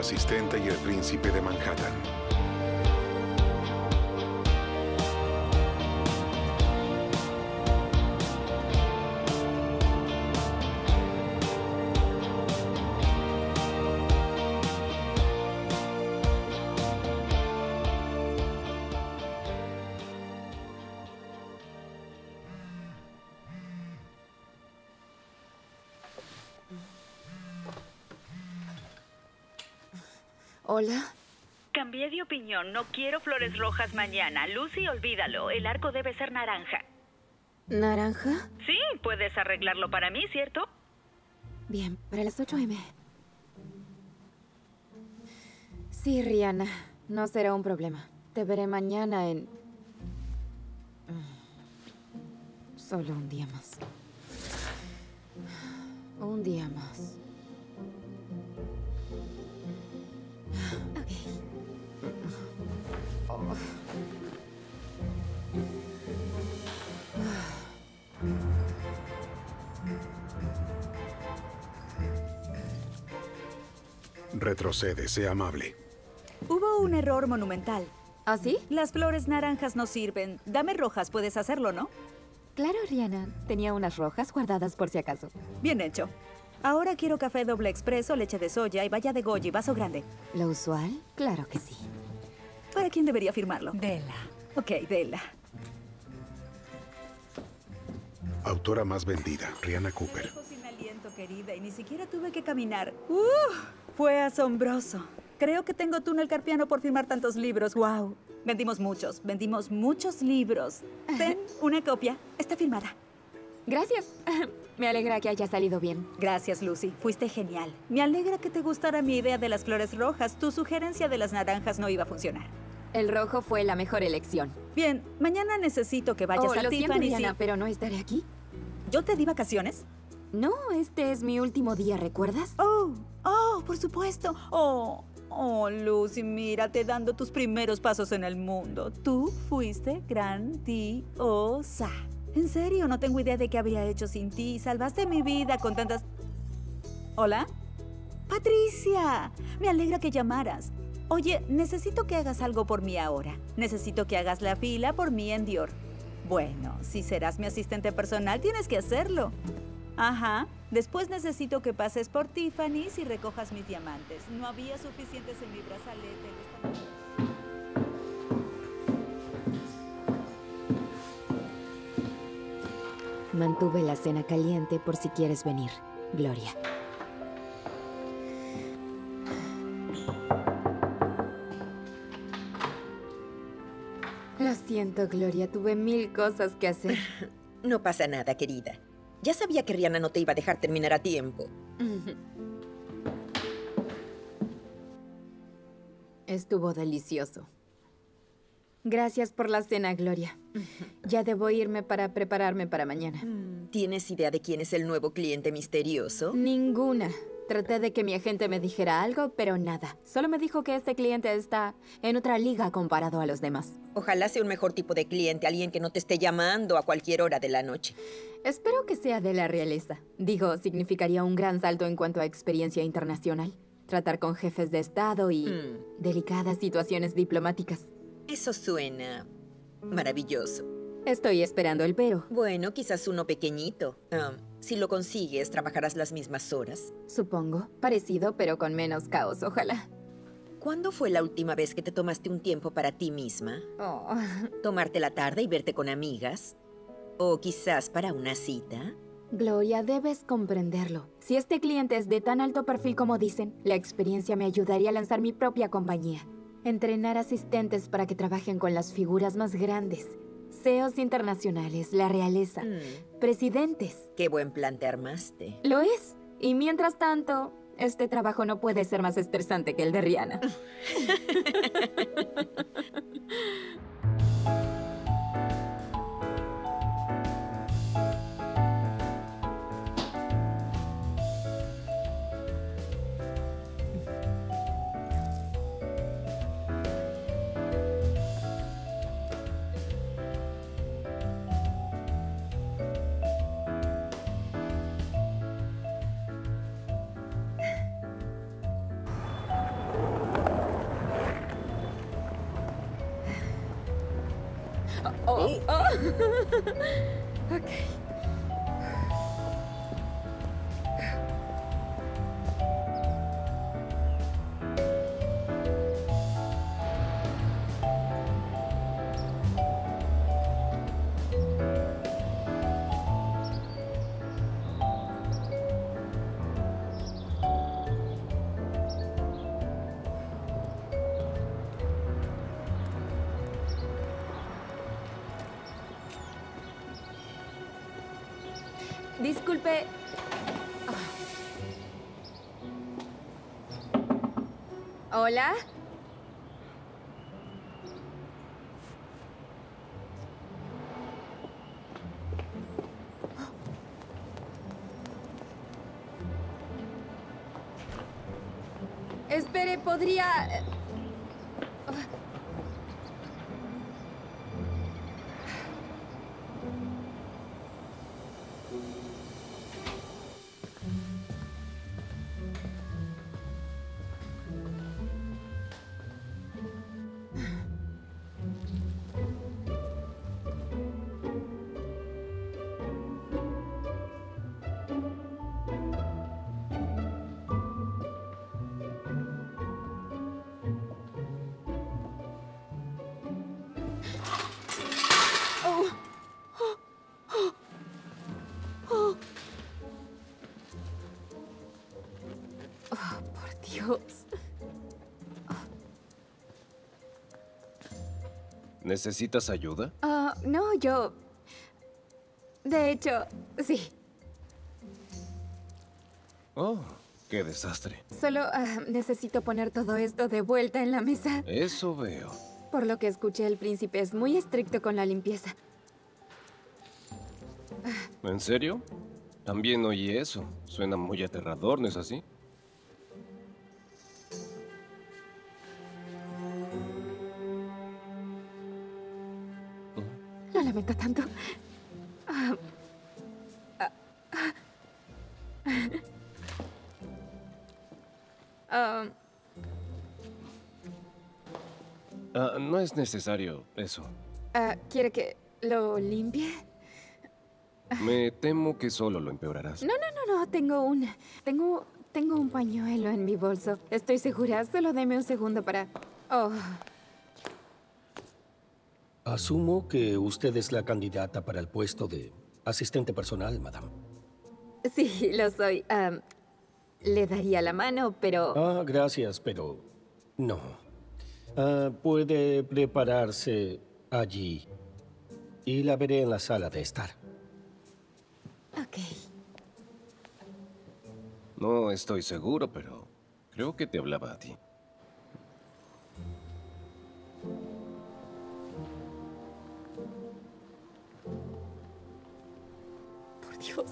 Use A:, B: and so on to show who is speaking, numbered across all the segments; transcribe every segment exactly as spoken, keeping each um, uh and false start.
A: asistente y el príncipe de Manhattan.
B: Hola.
C: Cambié de opinión. No quiero flores rojas mañana. Lucy, olvídalo. El arco debe ser naranja.
B: ¿Naranja?
C: Sí, puedes arreglarlo para mí, ¿cierto?
B: Bien, para las ocho eme. Sí, Rihanna. No será un problema. Te veré mañana en... Solo un día más. Un día más.
A: Retrocede, sea amable.
C: Hubo un error monumental.
B: ¿Ah, sí?
C: Las flores naranjas no sirven. Dame rojas, puedes hacerlo, ¿no?
B: Claro, Rihanna. Tenía unas rojas guardadas por si acaso.
C: Bien hecho. Ahora quiero café doble expreso, leche de soya y valla de goji, vaso grande.
B: ¿Lo usual? Claro que sí.
C: ¿Para quién debería firmarlo?
D: Dela.
C: Ok, Dela.
A: Autora más vendida, Rihanna Cooper.
C: Sin aliento, querida, y ni siquiera tuve que caminar. ¡Uh! Fue asombroso. Creo que tengo túnel carpiano por firmar tantos libros. ¡Wow! Vendimos muchos, vendimos muchos libros. Ten una copia. Está firmada.
B: Gracias. Me alegra que haya salido bien.
C: Gracias, Lucy. Fuiste genial. Me alegra que te gustara mi idea de las flores rojas. Tu sugerencia de las naranjas no iba a funcionar.
B: El rojo fue la mejor elección.
C: Bien, mañana necesito que vayas
B: oh,
C: a
B: lo siento,
C: Tiffany's.
B: Rihanna,
C: y...
B: pero no estaré aquí.
C: ¿Yo te di vacaciones?
B: No, este es mi último día, ¿recuerdas?
C: Oh, oh, por supuesto. Oh, oh, Lucy, mírate dando tus primeros pasos en el mundo. Tú fuiste grandiosa. En serio, no tengo idea de qué habría hecho sin ti. Salvaste mi vida con tantas... ¿Hola? Patricia, me alegra que llamaras. Oye, necesito que hagas algo por mí ahora. Necesito que hagas la fila por mí en Dior. Bueno, si serás mi asistente personal, tienes que hacerlo. Ajá. Después necesito que pases por Tiffany's y recojas mis diamantes. No había suficientes en mi brazalete.
B: Mantuve la cena caliente por si quieres venir, Gloria. Lo siento, Gloria. Tuve mil cosas que hacer.
D: No pasa nada, querida. Ya sabía que Rihanna no te iba a dejar terminar a tiempo.
B: Estuvo delicioso. Gracias por la cena, Gloria. Ya debo irme para prepararme para mañana.
D: ¿Tienes idea de quién es el nuevo cliente misterioso?
B: Ninguna. Traté de que mi agente me dijera algo, pero nada. Solo me dijo que este cliente está en otra liga comparado a los demás.
D: Ojalá sea un mejor tipo de cliente, alguien que no te esté llamando a cualquier hora de la noche.
B: Espero que sea de la realeza. Digo, significaría un gran salto en cuanto a experiencia internacional. Tratar con jefes de Estado y
D: Mm.
B: delicadas situaciones diplomáticas.
D: Eso suena maravilloso.
B: Estoy esperando el pero.
D: Bueno, quizás uno pequeñito. Ah, si lo consigues, trabajarás las mismas horas.
B: Supongo. Parecido, pero con menos caos, ojalá.
D: ¿Cuándo fue la última vez que te tomaste un tiempo para ti misma?
B: Oh.
D: ¿Tomarte la tarde y verte con amigas? ¿O quizás para una cita?
B: Gloria, debes comprenderlo. Si este cliente es de tan alto perfil como dicen, la experiencia me ayudaría a lanzar mi propia compañía. Entrenar asistentes para que trabajen con las figuras más grandes. C E Os internacionales, la realeza,
D: Mm,
B: presidentes.
D: qué buen plan te armaste.
B: Lo es. Y mientras tanto, este trabajo no puede ser más estresante que el de Rihanna. Oh, oh. Ok. Disculpe. Ah. ¿Hola? Espere, podría... Dios.
E: ¿Necesitas ayuda?
B: Ah, no, yo... De hecho, sí.
E: Oh, qué desastre.
B: Solo ah, necesito poner todo esto de vuelta en la mesa.
E: Eso veo.
B: Por lo que escuché, el príncipe es muy estricto con la limpieza.
E: ¿En serio? También oí eso. Suena muy aterrador, ¿no es así?
B: Lo lamento tanto. Ah, ah, ah.
E: Ah, no es necesario eso.
B: Ah, ¿quiere que lo limpie?
E: Me temo que solo lo empeorarás.
B: No, no, no, no. Tengo un... Tengo... Tengo un pañuelo en mi bolso. Estoy segura. Solo deme un segundo para... Oh...
F: Asumo que usted es la candidata para el puesto de asistente personal, madame.
B: Sí, lo soy. Um, le daría la mano, pero...
F: Ah, gracias, pero no. Ah, puede prepararse allí y la veré en la sala de estar.
B: Ok.
E: No estoy seguro, pero creo que te hablaba a ti.
B: Por Dios.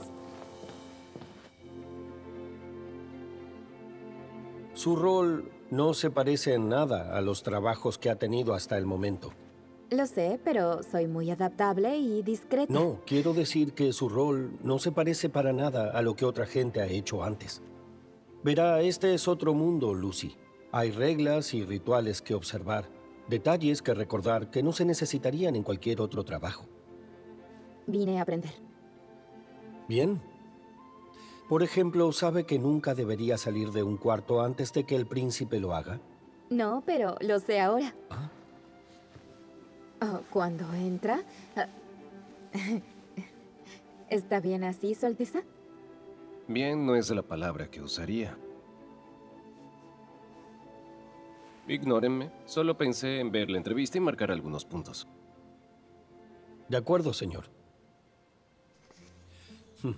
F: Su rol no se parece en nada a los trabajos que ha tenido hasta el momento.
B: Lo sé, pero soy muy adaptable y discreta.
F: No, quiero decir que su rol no se parece para nada a lo que otra gente ha hecho antes. Verá, este es otro mundo, Lucy. Hay reglas y rituales que observar, detalles que recordar que no se necesitarían en cualquier otro trabajo.
B: Vine a aprender.
F: Bien. Por ejemplo, ¿sabe que nunca debería salir de un cuarto antes de que el príncipe lo haga?
B: No, pero lo sé ahora.
F: ¿Ah?
B: Oh, ¿cuándo entra? Ah, ¿Está bien así, Su Alteza?
E: Bien no es la palabra que usaría. Ignórenme. Solo pensé en ver la entrevista y marcar algunos puntos.
F: De acuerdo, señor. Hmm.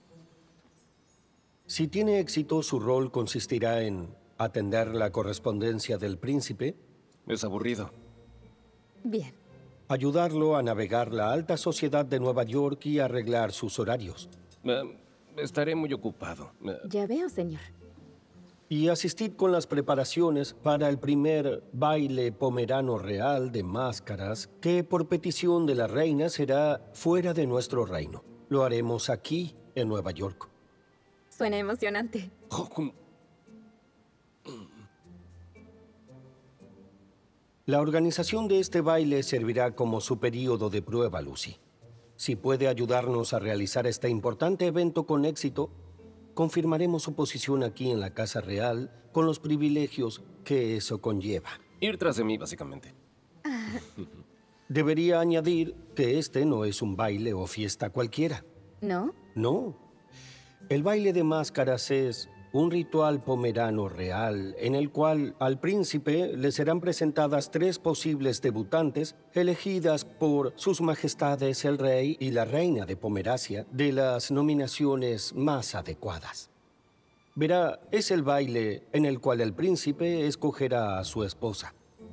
F: Si tiene éxito, su rol consistirá en atender la correspondencia del príncipe,
E: Es aburrido.
B: Bien.
F: ayudarlo a navegar la alta sociedad de Nueva York y arreglar sus horarios,
E: Eh, estaré muy ocupado. Eh,
B: Ya veo, señor.
F: y asistir con las preparaciones para el primer baile pomerano real de máscaras que por petición de la reina será fuera de nuestro reino. Lo haremos aquí, en Nueva York.
B: Suena emocionante.
E: oh, ¿cómo?
F: La organización de este baile servirá como su período de prueba, Lucy. Si puede ayudarnos a realizar este importante evento con éxito, confirmaremos su posición aquí en la Casa Real con los privilegios que eso conlleva.
E: Ir tras de mí, básicamente.
F: Debería añadir que este no es un baile o fiesta cualquiera.
B: ¿No?
F: No. El baile de máscaras es un ritual pomerano real en el cual al príncipe le serán presentadas tres posibles debutantes elegidas por sus majestades el rey y la reina de Pomeracia de las nominaciones más adecuadas. Verá, es el baile en el cual el príncipe escogerá a su esposa.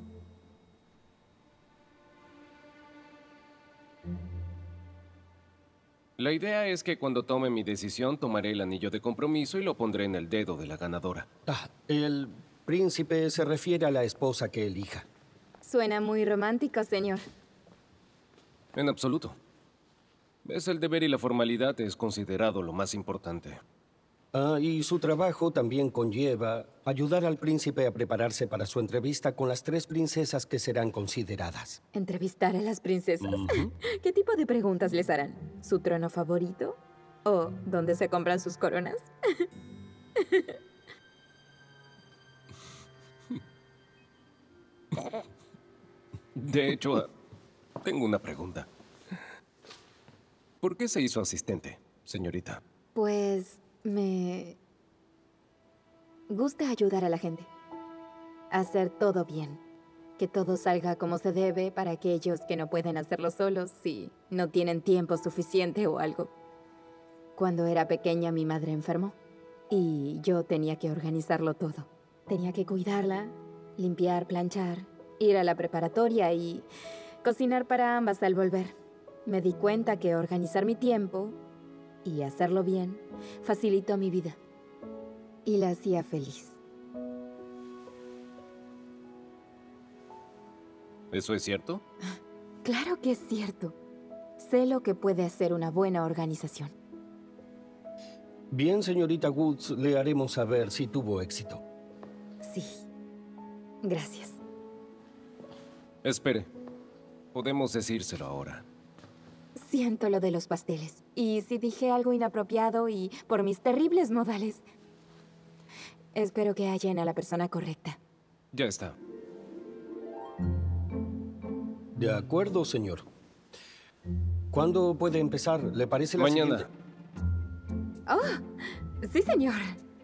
E: La idea es que cuando tome mi decisión, tomaré el anillo de compromiso y lo pondré en el dedo de la ganadora.
F: Ah, el príncipe se refiere a la esposa que elija.
B: Suena muy romántico, señor.
E: En absoluto. Es el deber y la formalidad es considerado lo más importante.
F: Ah, y su trabajo también conlleva ayudar al príncipe a prepararse para su entrevista con las tres princesas que serán consideradas.
B: ¿Entrevistar a las princesas?
F: Ujú.
B: ¿Qué tipo de preguntas les harán? ¿Su trono favorito? ¿O dónde se compran sus coronas?
E: De hecho, tengo una pregunta. ¿Por qué se hizo asistente, señorita?
B: Pues me gusta ayudar a la gente. Hacer todo bien. Que todo salga como se debe para aquellos que no pueden hacerlo solos si no tienen tiempo suficiente o algo. Cuando era pequeña mi madre enfermó y yo tenía que organizarlo todo. Tenía que cuidarla, limpiar, planchar, ir a la preparatoria y cocinar para ambas al volver. Me di cuenta que organizar mi tiempo y hacerlo bien facilitó mi vida y la hacía feliz.
E: ¿Eso es cierto?
B: Claro que es cierto. Sé lo que puede hacer una buena organización.
F: Bien, señorita Woods, le haremos saber si tuvo éxito.
B: Sí. Gracias.
E: Espere. Podemos decírselo ahora.
B: Siento lo de los pasteles. Y si dije algo inapropiado y por mis terribles modales, espero que hallen a la persona correcta.
E: Ya está.
F: De acuerdo, señor. ¿Cuándo puede empezar? ¿Le parece la
E: Mañana.
F: siguiente?
B: ¡Oh! Sí, señor.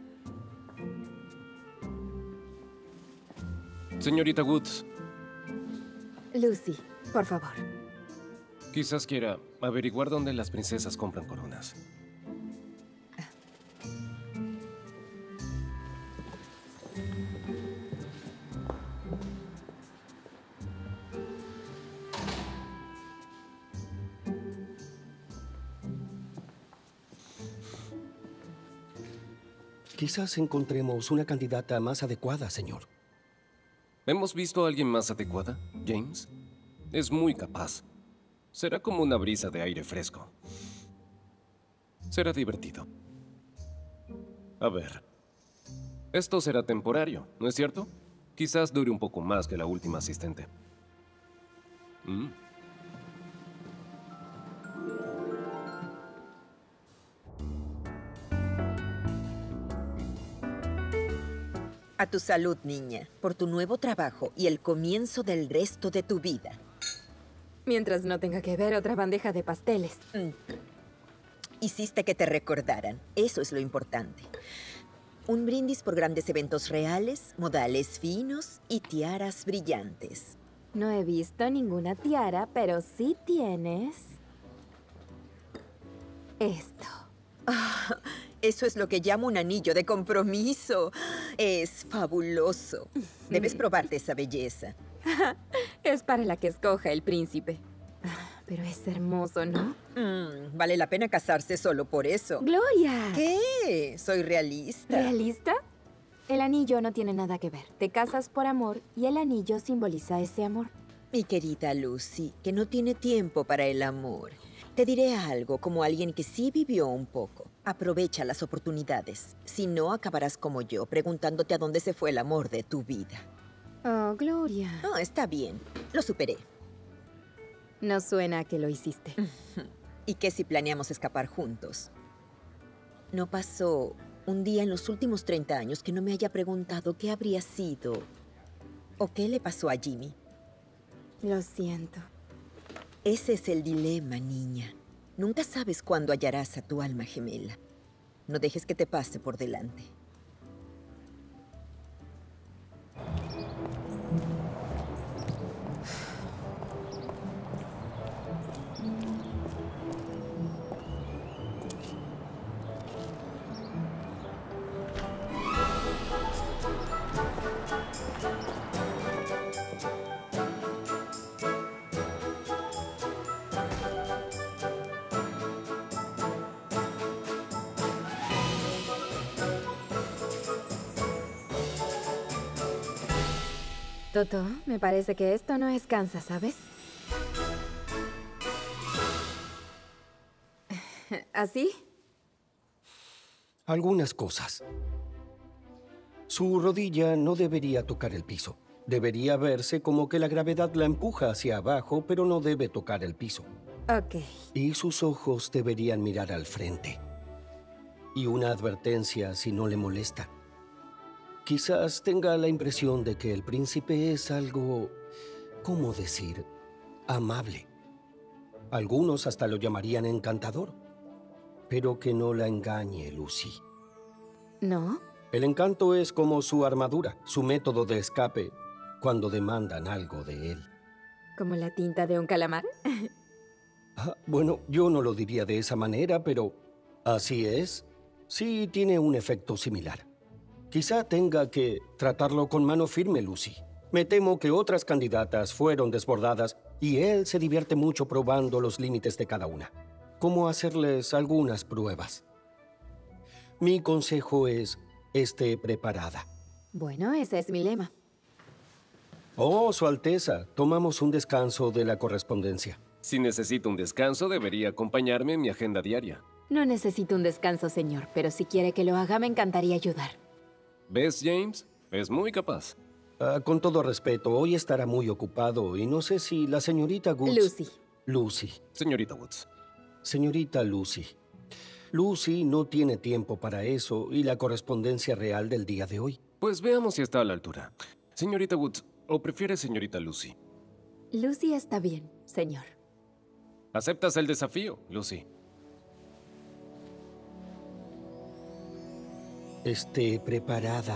E: Señorita Woods,
B: Lucy, por favor.
E: quizás quiera averiguar dónde las princesas compran coronas.
F: Quizás encontremos una candidata más adecuada, señor.
E: ¿Hemos visto a alguien más adecuada, James? Es muy capaz. Será como una brisa de aire fresco. Será divertido. A ver. Esto será temporario, ¿no es cierto? Quizás dure un poco más que la última asistente. Mm.
D: A tu salud, niña, por tu nuevo trabajo y el comienzo del resto de tu vida.
B: Mientras no tenga que ver otra bandeja de pasteles.
D: Mm. Hiciste que te recordaran. Eso es lo importante. Un brindis por grandes eventos reales, modales finos y tiaras brillantes.
B: No he visto ninguna tiara, pero sí tienes esto.
D: Ah, eso es lo que llamo un anillo de compromiso. Es fabuloso. Debes probarte esa belleza.
B: Es para la que escoja el príncipe. Ah, pero es hermoso, ¿no?
D: Mm, vale la pena casarse solo por eso.
B: ¡Gloria!
D: ¿Qué? Soy realista.
B: ¿Realista? El anillo no tiene nada que ver. Te casas por amor y el anillo simboliza ese amor.
D: Mi querida Lucy, que no tiene tiempo para el amor. Te diré algo como alguien que sí vivió un poco. Aprovecha las oportunidades. Si no, acabarás como yo, preguntándote a dónde se fue el amor de tu vida.
B: Oh, Gloria.
D: Oh, está bien. Lo superé.
B: No suena a que lo hiciste.
D: ¿Y qué si planeamos escapar juntos? No pasó un día en los últimos treinta años que no me haya preguntado qué habría sido o qué le pasó a Jimmy.
B: Lo siento.
D: Ese es el dilema, niña. Nunca sabes cuándo hallarás a tu alma gemela. No dejes que te pase por delante.
B: Toto, me parece que esto no es Kansas, ¿sabes? ¿Así?
F: Algunas cosas. Su rodilla no debería tocar el piso. Debería verse como que la gravedad la empuja hacia abajo, pero no debe tocar el piso.
B: Ok.
F: Y sus ojos deberían mirar al frente. Y una advertencia si no le molesta. Quizás tenga la impresión de que el príncipe es algo, ¿cómo decir?, amable. Algunos hasta lo llamarían encantador. Pero que no la engañe, Lucy.
B: ¿No?
F: El encanto es como su armadura, su método de escape cuando demandan algo de él.
B: ¿Como la tinta de un calamar?
F: Ah, bueno, yo no lo diría de esa manera, pero así es. Sí, tiene un efecto similar. Quizá tenga que tratarlo con mano firme, Lucy. Me temo que otras candidatas fueron desbordadas y él se divierte mucho probando los límites de cada una. Como hacerles algunas pruebas. Mi consejo es, esté preparada.
B: Bueno, ese es mi lema.
F: Oh, Su Alteza, tomamos un descanso de la correspondencia.
E: Si necesito un descanso, debería acompañarme en mi agenda diaria.
B: No necesito un descanso, señor, pero si quiere que lo haga, me encantaría ayudar.
E: ¿Ves, James? Es muy capaz.
F: Ah, con todo respeto, hoy estará muy ocupado y no sé si la señorita Woods...
B: Lucy.
F: Lucy.
E: Señorita Woods.
F: Señorita Lucy. Lucy no tiene tiempo para eso y la correspondencia real del día de hoy.
E: Pues veamos si está a la altura. Señorita Woods, ¿o prefiere señorita Lucy?
B: Lucy está bien, señor.
E: ¿Aceptas el desafío, Lucy?
F: Esté preparada.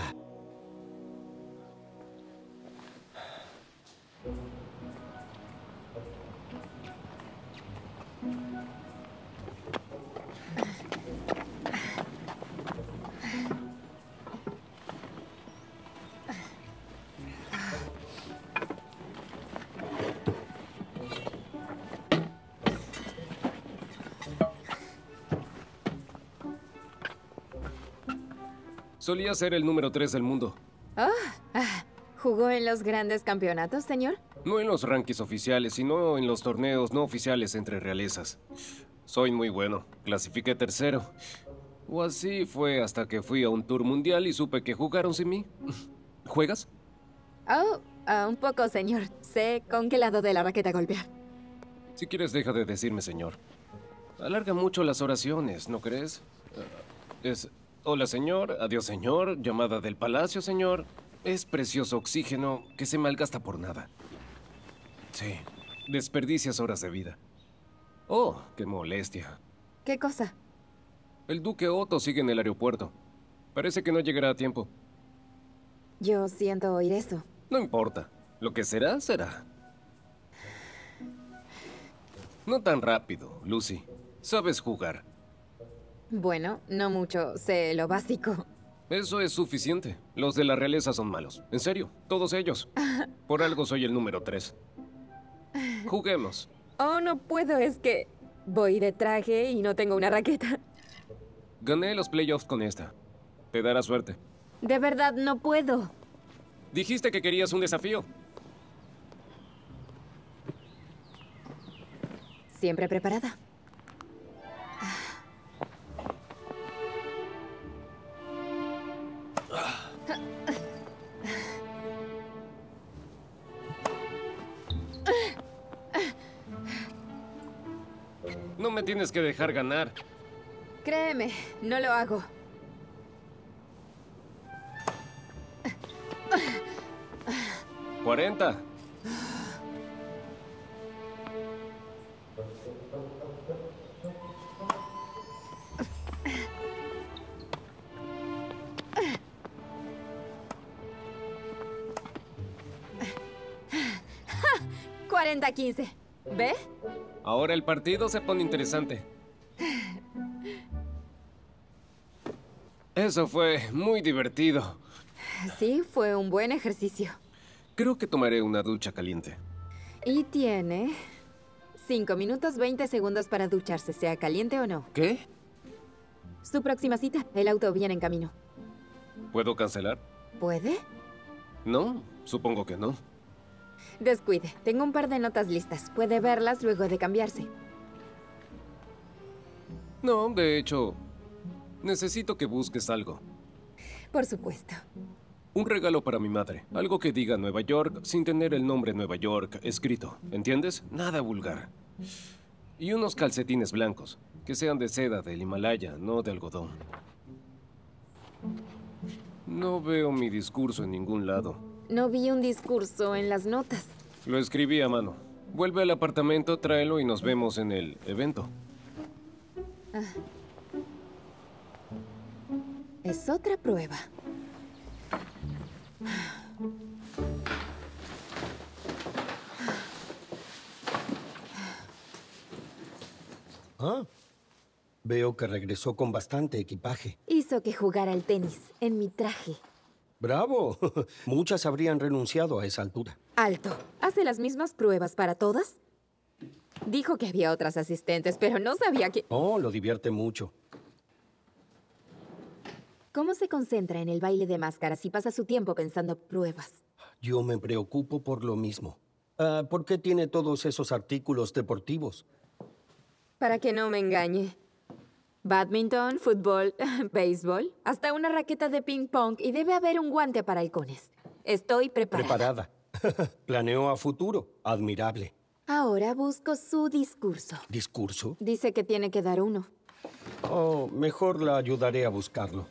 E: Solía ser el número tres del mundo.
B: Oh, ah, ¿jugó en los grandes campeonatos, señor?
E: No en los rankings oficiales, sino en los torneos no oficiales entre realezas. Soy muy bueno. Clasifiqué tercero. O así fue hasta que fui a un tour mundial y supe que jugaron sin mí. ¿Juegas?
B: Oh, ah, un poco, señor. Sé con qué lado de la raqueta golpear.
E: Si quieres, deja de decirme señor. Alarga mucho las oraciones, ¿no crees? Uh, es... Hola, señor. Adiós, señor. Llamada del palacio, señor. Es precioso oxígeno que se malgasta por nada. Sí. Desperdicias horas de vida. Oh, qué molestia.
B: ¿Qué cosa?
E: El duque Otto sigue en el aeropuerto. Parece que no llegará a tiempo.
B: Yo siento oír eso.
E: No importa. Lo que será, será. No tan rápido, Lucy. Sabes jugar.
B: Bueno, no mucho. Sé lo básico.
E: Eso es suficiente. Los de la realeza son malos. En serio, todos ellos. Por algo soy el número tres. Juguemos.
B: Oh, no puedo. Es que voy de traje y no tengo una raqueta.
E: Gané los playoffs con esta. Te dará suerte.
B: De verdad, no puedo.
E: Dijiste que querías un desafío.
B: Siempre preparada.
E: No me tienes que dejar ganar.
B: Créeme, no lo hago.
E: cuarenta.
B: cuarenta a quince. ¿Ve?
E: Ahora el partido se pone interesante. Eso fue muy divertido.
B: Sí, fue un buen ejercicio.
E: Creo que tomaré una ducha caliente.
B: Y tiene cinco minutos veinte segundos para ducharse, sea caliente o no.
E: ¿Qué?
B: Su próxima cita, el auto viene en camino.
E: ¿Puedo cancelar?
B: ¿Puede?
E: No, supongo que no.
B: Descuide, tengo un par de notas listas. Puede verlas luego de cambiarse.
E: No, de hecho, necesito que busques algo.
B: Por supuesto.
E: Un regalo para mi madre. Algo que diga Nueva York sin tener el nombre Nueva York escrito. ¿Entiendes? Nada vulgar. Y unos calcetines blancos. Que sean de seda del Himalaya, no de algodón. No veo mi discurso en ningún lado.
B: No vi un discurso en las notas.
E: Lo escribí a mano. Vuelve al apartamento, tráelo y nos vemos en el evento.
B: Es otra prueba.
F: Ah, veo que regresó con bastante equipaje.
B: Hizo que jugara al tenis en mi traje.
F: ¡Bravo! Muchas habrían renunciado a esa altura.
B: Alto. ¿Hace las mismas pruebas para todas? Dijo que había otras asistentes, pero no sabía que...
F: Oh, lo divierte mucho.
B: ¿Cómo se concentra en el baile de máscaras y pasa su tiempo pensando pruebas?
F: Yo me preocupo por lo mismo. Ah, ¿por qué tiene todos esos artículos deportivos?
B: Para que no me engañe. Badminton, fútbol, béisbol, hasta una raqueta de ping pong y debe haber un guante para halcones. Estoy preparada.
F: Preparada. Planeó a futuro. Admirable.
B: Ahora busco su discurso.
F: ¿Discurso?
B: Dice que tiene que dar uno.
F: Oh, mejor la ayudaré a buscarlo.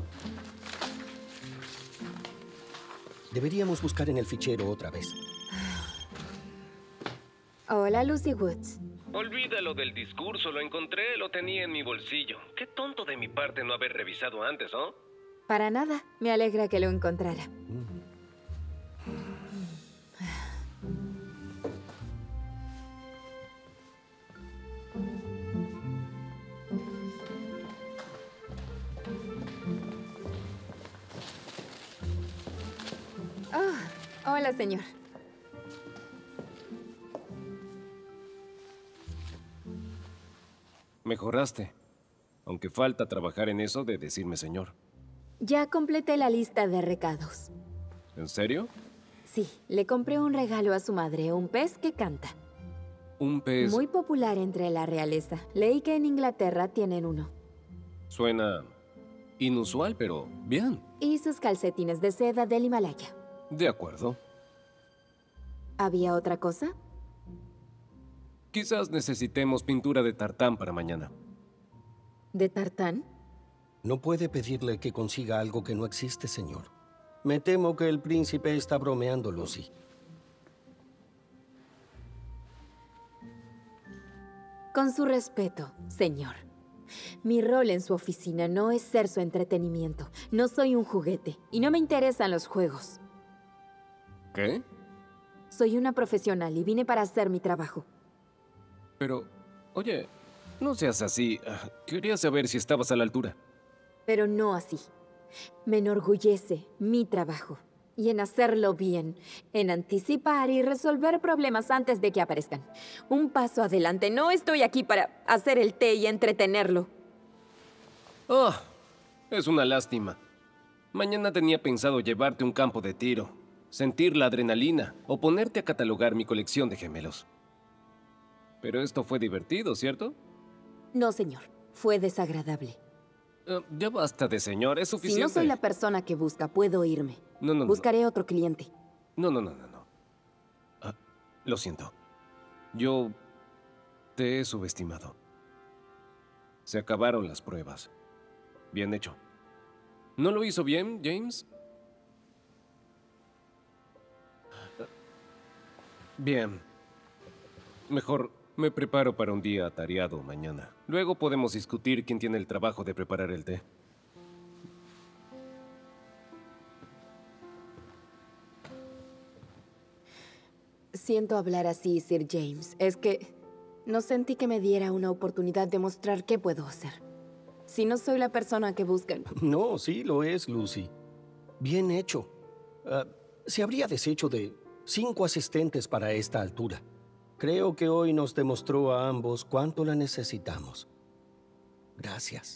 F: Deberíamos buscar en el fichero otra vez.
B: Hola, Lucy Woods.
E: Olvídalo del discurso, lo encontré, lo tenía en mi bolsillo. Qué tonto de mi parte no haber revisado antes, ¿no?
B: Para nada. Me alegra que lo encontrara. Oh, hola, señor.
E: Mejoraste. Aunque falta trabajar en eso de decirme señor.
B: Ya completé la lista de recados.
E: ¿En serio?
B: Sí, le compré un regalo a su madre, un pez que canta.
E: Un pez...
B: Muy popular entre la realeza. Leí que en Inglaterra tienen uno.
E: Suena inusual, pero bien.
B: Y sus calcetines de seda del Himalaya.
E: De acuerdo.
B: ¿Había otra cosa?
E: Quizás necesitemos pintura de tartán para mañana.
B: ¿De tartán?
F: No puede pedirle que consiga algo que no existe, señor. Me temo que el príncipe está bromeando, Lucy.
B: Con su respeto, señor. Mi rol en su oficina no es ser su entretenimiento. No soy un juguete y no me interesan los juegos.
E: ¿Qué?
B: Soy una profesional y vine para hacer mi trabajo.
E: Pero, oye, no seas así. Quería saber si estabas a la altura.
B: Pero no así. Me enorgullece mi trabajo. Y en hacerlo bien, en anticipar y resolver problemas antes de que aparezcan. Un paso adelante. No estoy aquí para hacer el té y entretenerlo.
E: Oh, es una lástima. Mañana tenía pensado llevarte a un campo de tiro, sentir la adrenalina o ponerte a catalogar mi colección de gemelos. Pero esto fue divertido, ¿cierto?
B: No, señor. Fue desagradable.
E: Uh, ya basta de señor, es suficiente.
B: Si no soy la persona que busca, puedo irme.
E: No, no, no.
B: Buscaré otro cliente.
E: No, no, no, no, no. Ah, lo siento. Yo Te he subestimado. Se acabaron las pruebas. Bien hecho. ¿No lo hizo bien, James? Bien. Mejor me preparo para un día atareado mañana. Luego podemos discutir quién tiene el trabajo de preparar el té.
B: Siento hablar así, Sir James. Es que no sentí que me diera una oportunidad de mostrar qué puedo hacer. Si no soy la persona que buscan.
F: No, sí lo es, Lucy. Bien hecho. Ah, se habría deshecho de cinco asistentes para esta altura. Creo que hoy nos demostró a ambos cuánto la necesitamos. Gracias.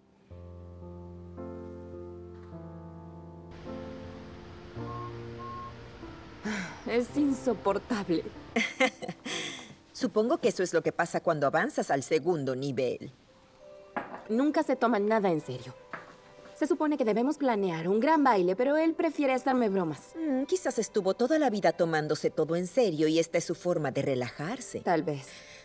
B: Es insoportable.
D: Supongo que eso es lo que pasa cuando avanzas al segundo nivel.
B: Nunca se toman nada en serio. Se supone que debemos planear un gran baile, pero él prefiere hacerme bromas.
D: Mm, quizás estuvo toda la vida tomándose todo en serio y esta es su forma de relajarse.
B: Tal vez.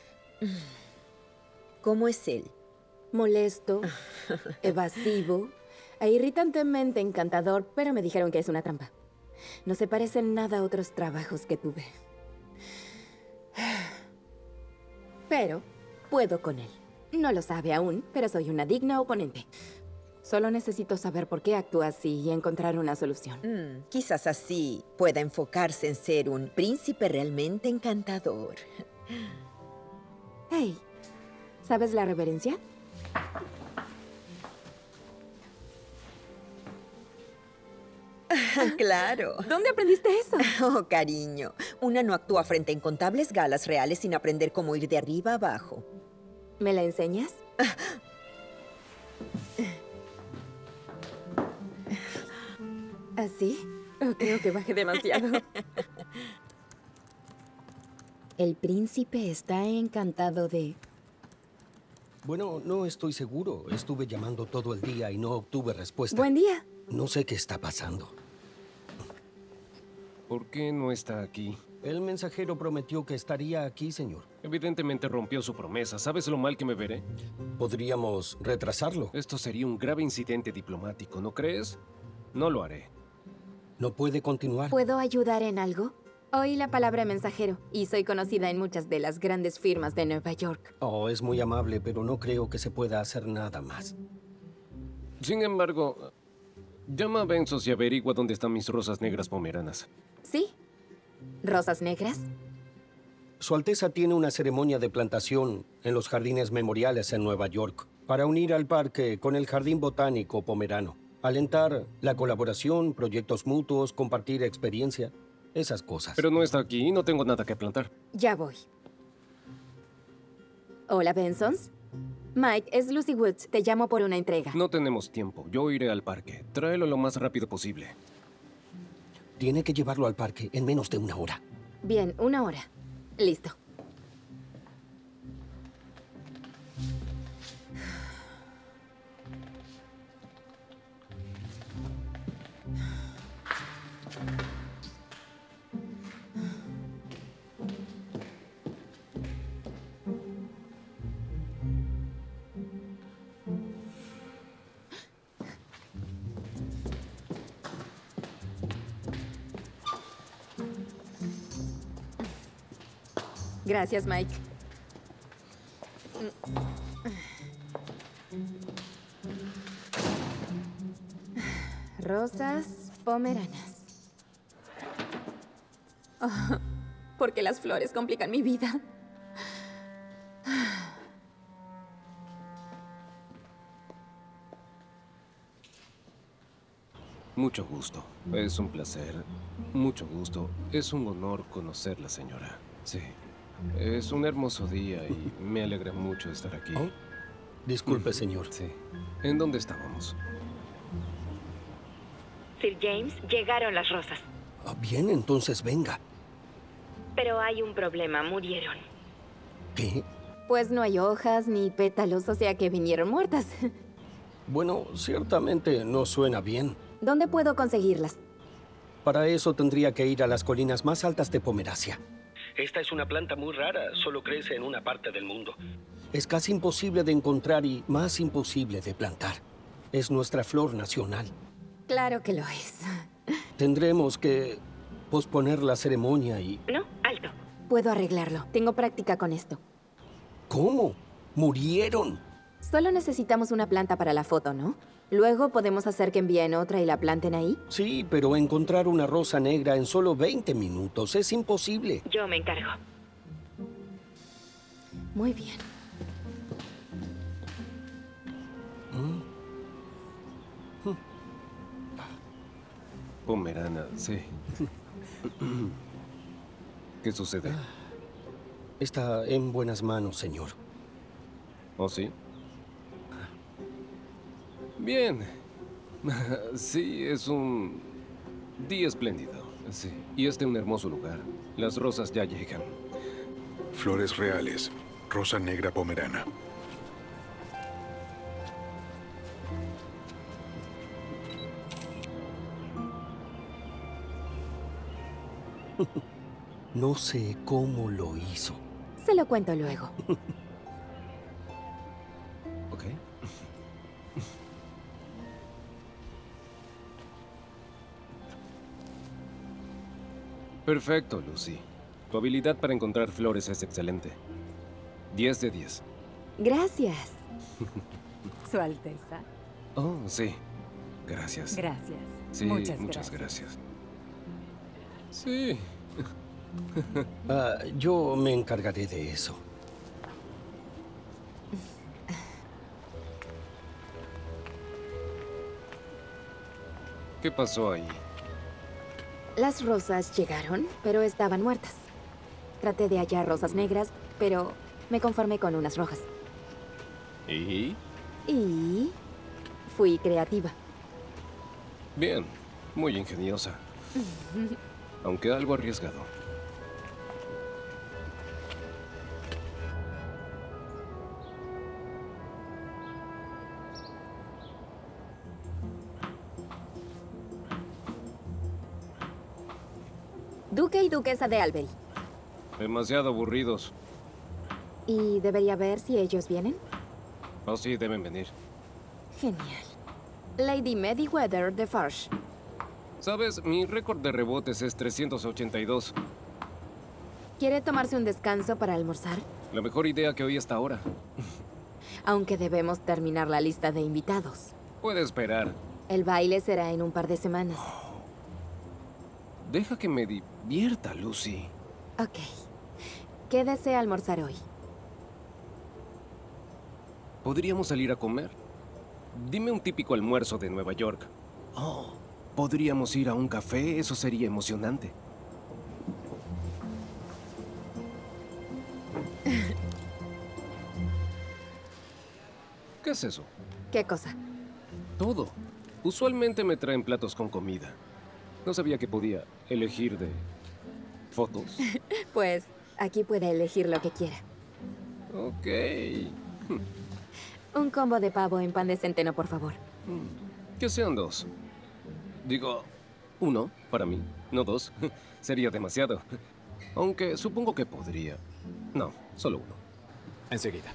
D: ¿Cómo es él?
B: Molesto, evasivo e irritantemente encantador, pero me dijeron que es una trampa. No se parece en nada a otros trabajos que tuve. Pero puedo con él. No lo sabe aún, pero soy una digna oponente. Solo necesito saber por qué actúa así y encontrar una solución.
D: Mm, quizás así pueda enfocarse en ser un príncipe realmente encantador.
B: Hey, ¿sabes la reverencia?
D: Claro.
B: ¿Dónde aprendiste eso?
D: Oh, cariño. Una no actúa frente a incontables galas reales sin aprender cómo ir de arriba a abajo.
B: ¿Me la enseñas? ¿Así? Oh, creo que bajé demasiado. El príncipe está encantado de...
F: Bueno, no estoy seguro. Estuve llamando todo el día y no obtuve respuesta.
B: Buen día.
F: No sé qué está pasando.
E: ¿Por qué no está aquí?
F: El mensajero prometió que estaría aquí, señor.
E: Evidentemente rompió su promesa. ¿Sabes lo mal que me veré?
F: Podríamos retrasarlo.
E: Esto sería un grave incidente diplomático, ¿no crees? No lo haré.
F: No puede continuar.
B: ¿Puedo ayudar en algo? Oí la palabra mensajero y soy conocida en muchas de las grandes firmas de Nueva York.
F: Oh, es muy amable, pero no creo que se pueda hacer nada más.
E: Sin embargo, llama a Bensos y averigua dónde están mis rosas negras pomeranas.
B: ¿Sí? ¿Rosas negras?
F: Su Alteza tiene una ceremonia de plantación en los jardines memoriales en Nueva York para unir al parque con el jardín botánico pomerano. Alentar la colaboración, proyectos mutuos, compartir experiencia, esas cosas.
E: Pero no está aquí y no tengo nada que plantar.
B: Ya voy. Hola, Bensons. Mike, es Lucy Woods. Te llamo por una entrega.
E: No tenemos tiempo. Yo iré al parque. Tráelo lo más rápido posible.
F: Tiene que llevarlo al parque en menos de una hora.
B: Bien, una hora. Listo. Gracias, Mike. Rosas pomeranas. Oh, porque las flores complican mi vida.
E: Mucho gusto. Es un placer. Mucho gusto. Es un honor conocerla, señora. Sí. Es un hermoso día y me alegra mucho estar aquí.
F: Oh, disculpe, señor.
E: Sí. ¿En dónde estábamos?
G: Sir James, llegaron las rosas.
F: Ah, bien, entonces venga.
G: Pero hay un problema, murieron.
F: ¿Qué?
B: Pues no hay hojas ni pétalos, o sea que vinieron muertas.
F: Bueno, ciertamente no suena bien.
B: ¿Dónde puedo conseguirlas?
F: Para eso tendría que ir a las colinas más altas de Pomeracia.
H: Esta es una planta muy rara, solo crece en una parte del mundo.
F: Es casi imposible de encontrar y más imposible de plantar. Es nuestra flor nacional.
B: Claro que lo es.
F: Tendremos que posponer la ceremonia y...
G: No, alto.
B: Puedo arreglarlo. Tengo práctica con esto.
F: ¿Cómo? ¡Murieron!
B: Solo necesitamos una planta para la foto, ¿no? Luego podemos hacer que envíen otra y la planten ahí.
F: Sí, pero encontrar una rosa negra en solo veinte minutos es imposible.
G: Yo me encargo.
B: Muy bien.
E: Pomerana, sí. ¿Qué sucede?
F: Está en buenas manos, señor.
E: ¿Oh, sí? Bien. Sí, es un día espléndido. Sí. Y es de un hermoso lugar. Las rosas ya llegan.
A: Flores reales. Rosa negra pomerana.
F: No sé cómo lo hizo.
B: Se lo cuento luego.
E: Ok. Perfecto, Lucy. Tu habilidad para encontrar flores es excelente. diez de diez.
B: Gracias.
C: Su Alteza.
E: Oh, sí. Gracias.
C: Gracias.
E: Sí,
C: muchas,
E: muchas
C: gracias.
E: gracias. Sí.
F: Ah, yo me encargaré de eso.
E: ¿Qué pasó ahí?
B: Las rosas llegaron, pero estaban muertas. Traté de hallar rosas negras, pero me conformé con unas rojas.
E: ¿Y?
B: Y fui creativa.
E: Bien, muy ingeniosa. Aunque algo arriesgado.
B: Duque y duquesa de Albery.
E: Demasiado aburridos.
B: ¿Y debería ver si ellos vienen?
E: Oh, sí, deben venir.
B: Genial. Lady Meriwether de Farsh.
E: ¿Sabes? Mi récord de rebotes es trescientos ochenta y dos.
B: ¿Quiere tomarse un descanso para almorzar?
E: La mejor idea que oí hasta ahora.
B: Aunque debemos terminar la lista de invitados.
E: Puede esperar.
B: El baile será en un par de semanas.
E: Deja que me divierta, Lucy.
B: Ok. ¿Qué desea almorzar hoy?
E: ¿Podríamos salir a comer? Dime un típico almuerzo de Nueva York. Oh, ¿podríamos ir a un café? Eso sería emocionante. ¿Qué es eso?
B: ¿Qué cosa?
E: Todo. Usualmente me traen platos con comida. No sabía que podía elegir de fotos.
B: Pues aquí puede elegir lo que quiera.
E: Ok.
B: Un combo de pavo en pan de centeno, por favor.
E: Que sean dos. Digo, uno para mí, no dos. Sería demasiado. Aunque supongo que podría. No, solo uno.
I: Enseguida.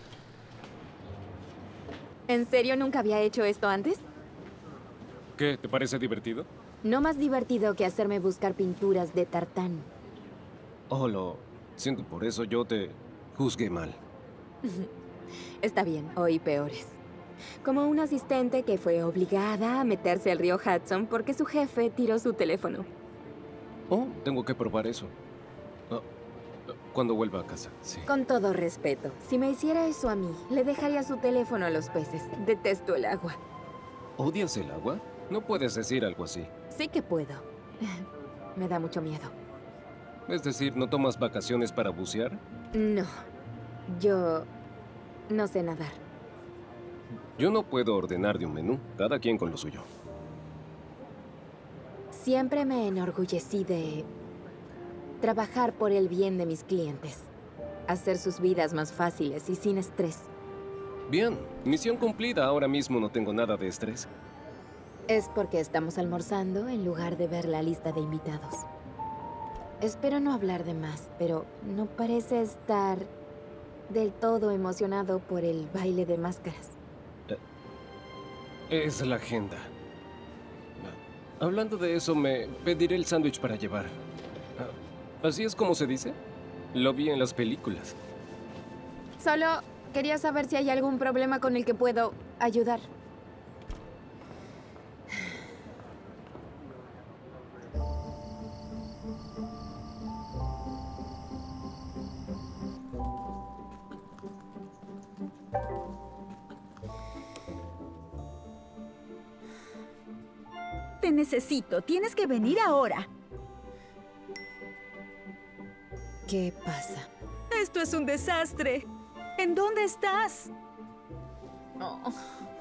B: ¿En serio nunca había hecho esto antes?
E: ¿Qué? ¿Te parece divertido?
B: No más divertido que hacerme buscar pinturas de tartán.
E: Oh, lo siento, por eso yo te juzgué mal.
B: Está bien, oí peores. Como una asistente que fue obligada a meterse al río Hudson porque su jefe tiró su teléfono.
E: Oh, tengo que probar eso. Oh, cuando vuelva a casa, sí.
B: Con todo respeto, si me hiciera eso a mí, le dejaría su teléfono a los peces. Detesto el agua.
E: ¿Odias el agua? No puedes decir algo así.
B: Sí que puedo. Me da mucho miedo.
E: Es decir, ¿no tomas vacaciones para bucear?
B: No. Yo no sé nadar.
E: Yo no puedo ordenar de un menú. Cada quien con lo suyo.
B: Siempre me enorgullecí de trabajar por el bien de mis clientes. Hacer sus vidas más fáciles y sin estrés.
E: Bien, misión cumplida. Ahora mismo no tengo nada de estrés.
B: Es porque estamos almorzando en lugar de ver la lista de invitados. Espero no hablar de más, pero no parece estar del todo emocionado por el baile de máscaras.
E: Es la agenda. Hablando de eso, me pediré el sándwich para llevar. ¿Así es como se dice? Lo vi en las películas.
B: Solo quería saber si hay algún problema con el que puedo ayudar.
C: Te necesito. Tienes que venir ahora.
B: ¿Qué pasa?
C: Esto es un desastre. ¿En dónde estás?
B: Oh.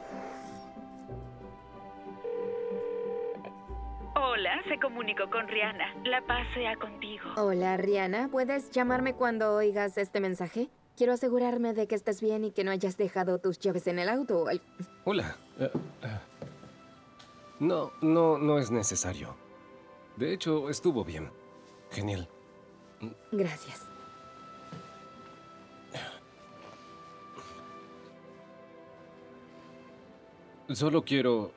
G: Hola, se comunicó con Rihanna. La paz sea contigo.
B: Hola, Rihanna. ¿Puedes llamarme cuando oigas este mensaje? Quiero asegurarme de que estés bien y que no hayas dejado tus llaves en el auto. Al...
E: Hola. Uh, uh. No, no, no es necesario. De hecho, estuvo bien. Genial.
B: Gracias.
E: Solo quiero...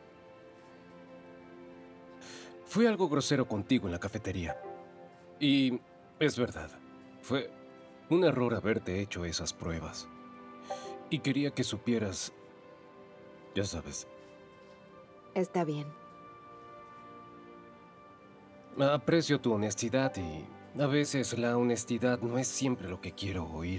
E: Fui algo grosero contigo en la cafetería. Y es verdad. Fue un error haberte hecho esas pruebas. Y quería que supieras... Ya sabes...
B: Está bien.
E: Aprecio tu honestidad y a veces la honestidad no es siempre lo que quiero oír.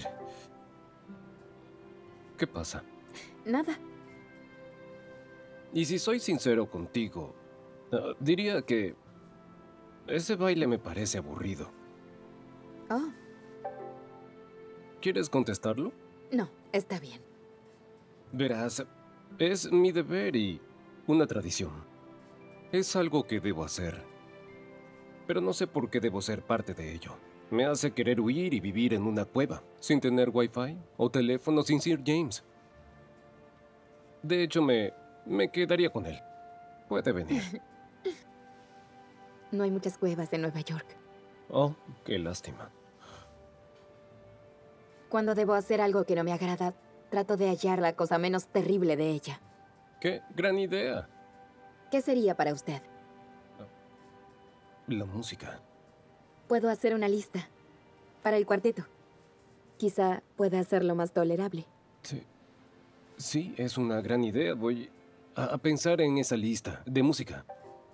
E: ¿Qué pasa?
B: Nada.
E: Y si soy sincero contigo, uh, diría que ese baile me parece aburrido.
B: Oh.
E: ¿Quieres contestarlo?
B: No, está bien.
E: Verás, es mi deber y una tradición. Es algo que debo hacer. Pero no sé por qué debo ser parte de ello. Me hace querer huir y vivir en una cueva, sin tener wifi o teléfono sin Sir James. De hecho, me, me quedaría con él. Puede venir.
B: No hay muchas cuevas en Nueva York.
E: Oh, qué lástima.
B: Cuando debo hacer algo que no me agrada, trato de hallar la cosa menos terrible de ella.
E: ¡Qué gran idea!
B: ¿Qué sería para usted?
E: La música.
B: Puedo hacer una lista para el cuarteto. Quizá pueda hacerlo más tolerable.
E: Sí. Sí, es una gran idea. Voy a, a pensar en esa lista de música.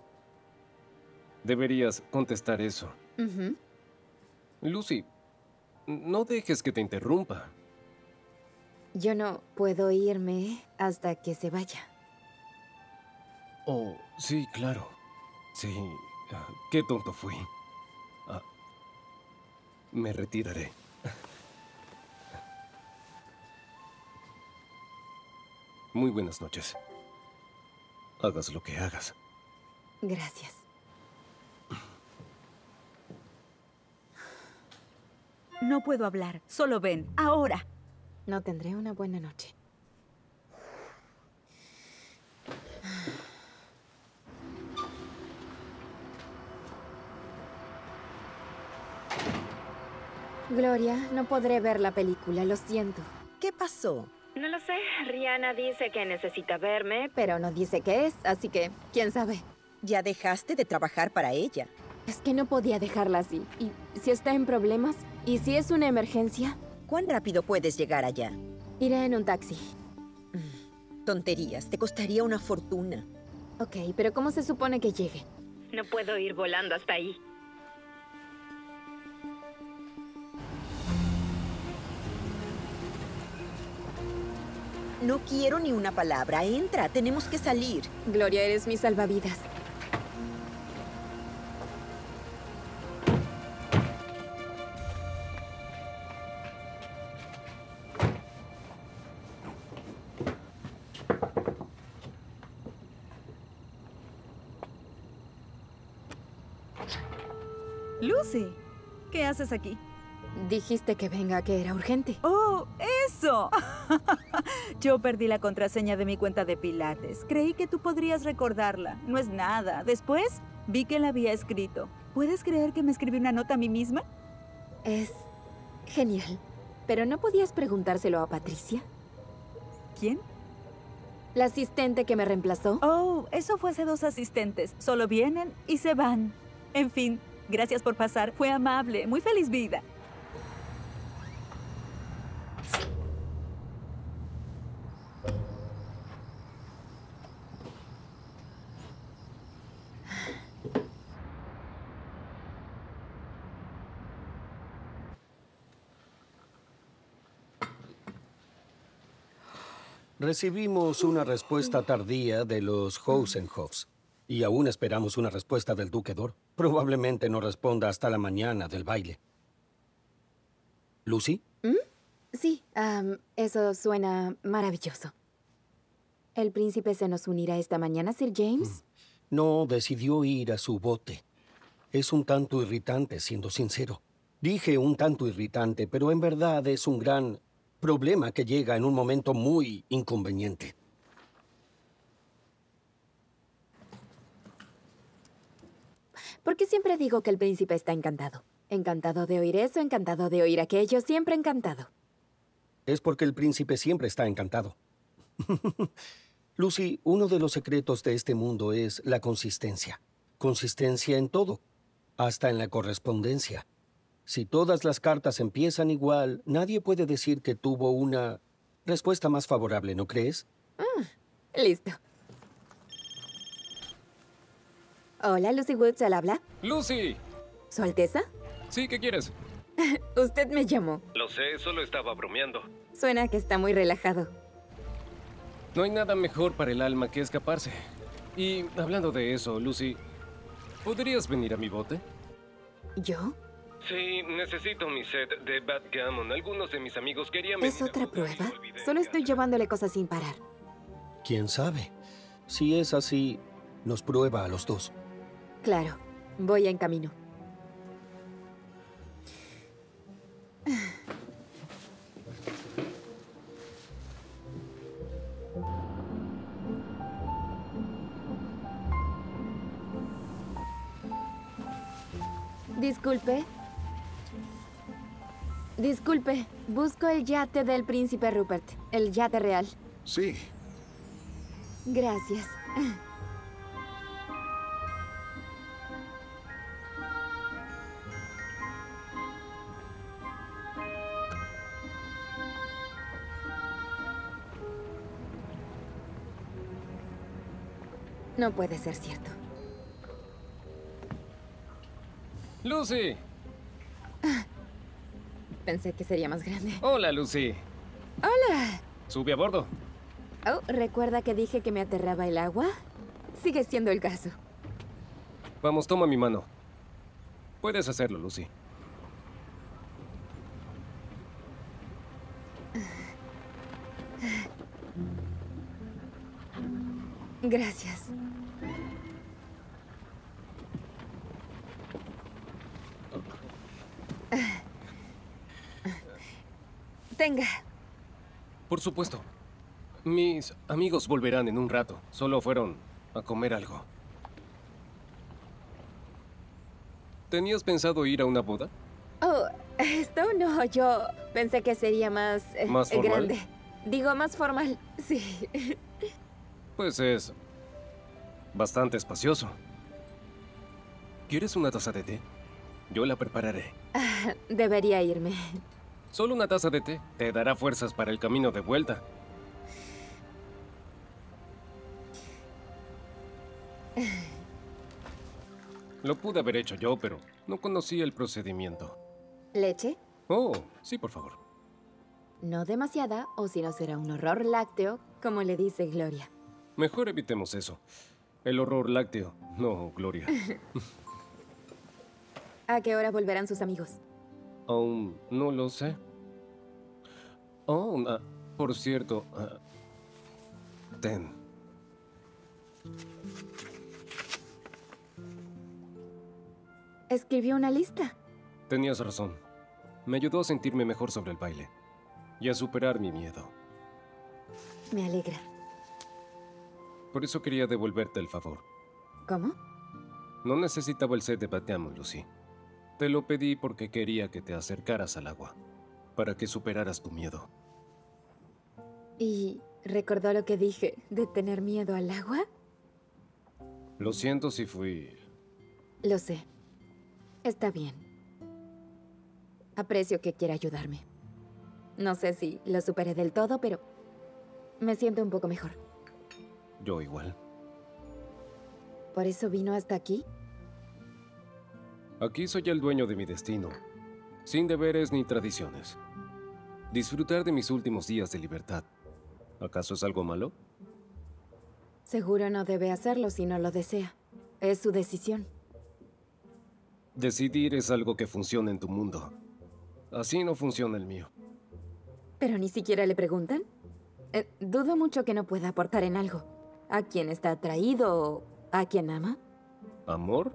E: Deberías contestar eso.
B: Uh-huh.
E: Lucy, no dejes que te interrumpa.
B: Yo no puedo irme hasta que se vaya.
E: Oh, sí, claro. Sí, ah, qué tonto fui. Ah, me retiraré. Muy buenas noches. Hagas lo que hagas.
B: Gracias.
C: No puedo hablar. Solo ven. Ahora.
B: No tendré una buena noche. Gloria, no podré ver la película, lo siento.
D: ¿Qué pasó?
G: No lo sé. Rihanna dice que necesita verme.
B: Pero no dice qué es, así que, ¿quién sabe?
D: Ya dejaste de trabajar para ella.
B: Es que no podía dejarla así. ¿Y si está en problemas? ¿Y si es una emergencia?
D: ¿Cuán rápido puedes llegar allá?
B: Iré en un taxi.
D: Tonterías, te costaría una fortuna.
B: Ok, pero ¿cómo se supone que llegue?
G: No puedo ir volando hasta ahí.
D: No quiero ni una palabra. Entra, tenemos que salir.
B: Gloria, eres mi salvavidas.
C: Lucy, ¿qué haces aquí?
B: Dijiste que venga, que era urgente.
C: ¡Oh, eso! Yo perdí la contraseña de mi cuenta de Pilates. Creí que tú podrías recordarla. No es nada. Después, vi que la había escrito. ¿Puedes creer que me escribí una nota a mí misma?
B: Es genial. ¿Pero no podías preguntárselo a Patricia?
C: ¿Quién?
B: La asistente que me reemplazó.
C: Oh, eso fue hace dos asistentes. Solo vienen y se van. En fin, gracias por pasar. Fue amable. Muy feliz vida.
F: Recibimos una respuesta tardía de los Hosenhoffs y aún esperamos una respuesta del Duque Dor. Probablemente no responda hasta la mañana del baile. ¿Lucy?
B: ¿Mm? Sí, am, eso suena maravilloso. ¿El príncipe se nos unirá esta mañana, Sir James?
F: No, decidió ir a su bote. Es un tanto irritante, siendo sincero. Dije un tanto irritante, pero en verdad es un gran problema que llega en un momento muy inconveniente.
B: Porque siempre digo que el príncipe está encantado. Encantado de oír eso, encantado de oír aquello, siempre encantado.
F: Es porque el príncipe siempre está encantado. Lucy, uno de los secretos de este mundo es la consistencia. Consistencia en todo, hasta en la correspondencia. Si todas las cartas empiezan igual, nadie puede decir que tuvo una respuesta más favorable, ¿no crees?
B: Ah, listo. Hola, Lucy Woods, ¿al habla?
E: ¡Lucy!
B: ¿Su Alteza?
E: Sí, ¿qué quieres?
B: Usted me llamó.
E: Lo sé, solo estaba bromeando.
B: Suena que está muy relajado.
E: No hay nada mejor para el alma que escaparse. Y hablando de eso, Lucy, ¿podrías venir a mi bote?
B: ¿Yo?
E: Sí, necesito mi set de backgammon. Algunos de mis amigos querían
B: ¿Es otra prueba? Solo estoy llevándole cosas sin parar.
F: ¿Quién sabe? Si es así, nos prueba a los dos.
B: Claro, voy en camino. Disculpe. Disculpe, busco el yate del príncipe Rupert, el yate real.
A: Sí.
B: Gracias. No puede ser cierto.
E: ¡Lucy!
B: Pensé que sería más grande.
E: Hola, Lucy.
B: ¡Hola!
E: Sube a bordo.
B: Oh, ¿recuerda que dije que me aterraba el agua? Sigue siendo el caso.
E: Vamos, toma mi mano. Puedes hacerlo, Lucy.
B: Gracias. Tenga.
E: Por supuesto. Mis amigos volverán en un rato. Solo fueron a comer algo. ¿Tenías pensado ir a una boda?
B: Oh, esto no, yo pensé que sería más... eh,
E: ¿Más formal?
B: grande. Digo, más formal, sí.
E: Pues es bastante espacioso. ¿Quieres una taza de té? Yo la prepararé.
B: Ah, debería irme.
E: Solo una taza de té te dará fuerzas para el camino de vuelta. Lo pude haber hecho yo, pero no conocía el procedimiento.
B: ¿Leche?
E: Oh, sí, por favor.
B: No demasiada, o si no será un horror lácteo, como le dice Gloria.
E: Mejor evitemos eso. El horror lácteo, no, Gloria.
B: ¿A qué hora volverán sus amigos?
E: Aún no lo sé. Oh, ah, por cierto, ah, ten.
B: Escribió una lista.
E: Tenías razón. Me ayudó a sentirme mejor sobre el baile y a superar mi miedo.
B: Me alegra.
E: Por eso quería devolverte el favor.
B: ¿Cómo?
E: No necesitaba el set de backgammon, Lucy. Te lo pedí porque quería que te acercaras al agua, para que superaras tu miedo.
B: ¿Y recordó lo que dije de tener miedo al agua?
E: Lo siento si fui...
B: Lo sé. Está bien. Aprecio que quiera ayudarme. No sé si lo superé del todo, pero me siento un poco mejor.
E: Yo igual.
B: ¿Por eso vino hasta aquí?
E: Aquí soy el dueño de mi destino, sin deberes ni tradiciones. Disfrutar de mis últimos días de libertad. ¿Acaso es algo malo?
B: Seguro no debe hacerlo si no lo desea. Es su decisión.
E: Decidir es algo que funciona en tu mundo. Así no funciona el mío.
B: ¿Pero ni siquiera le preguntan? Eh, dudo mucho que no pueda aportar en algo. ¿A quién está atraído o a quién ama?
E: ¿Amor?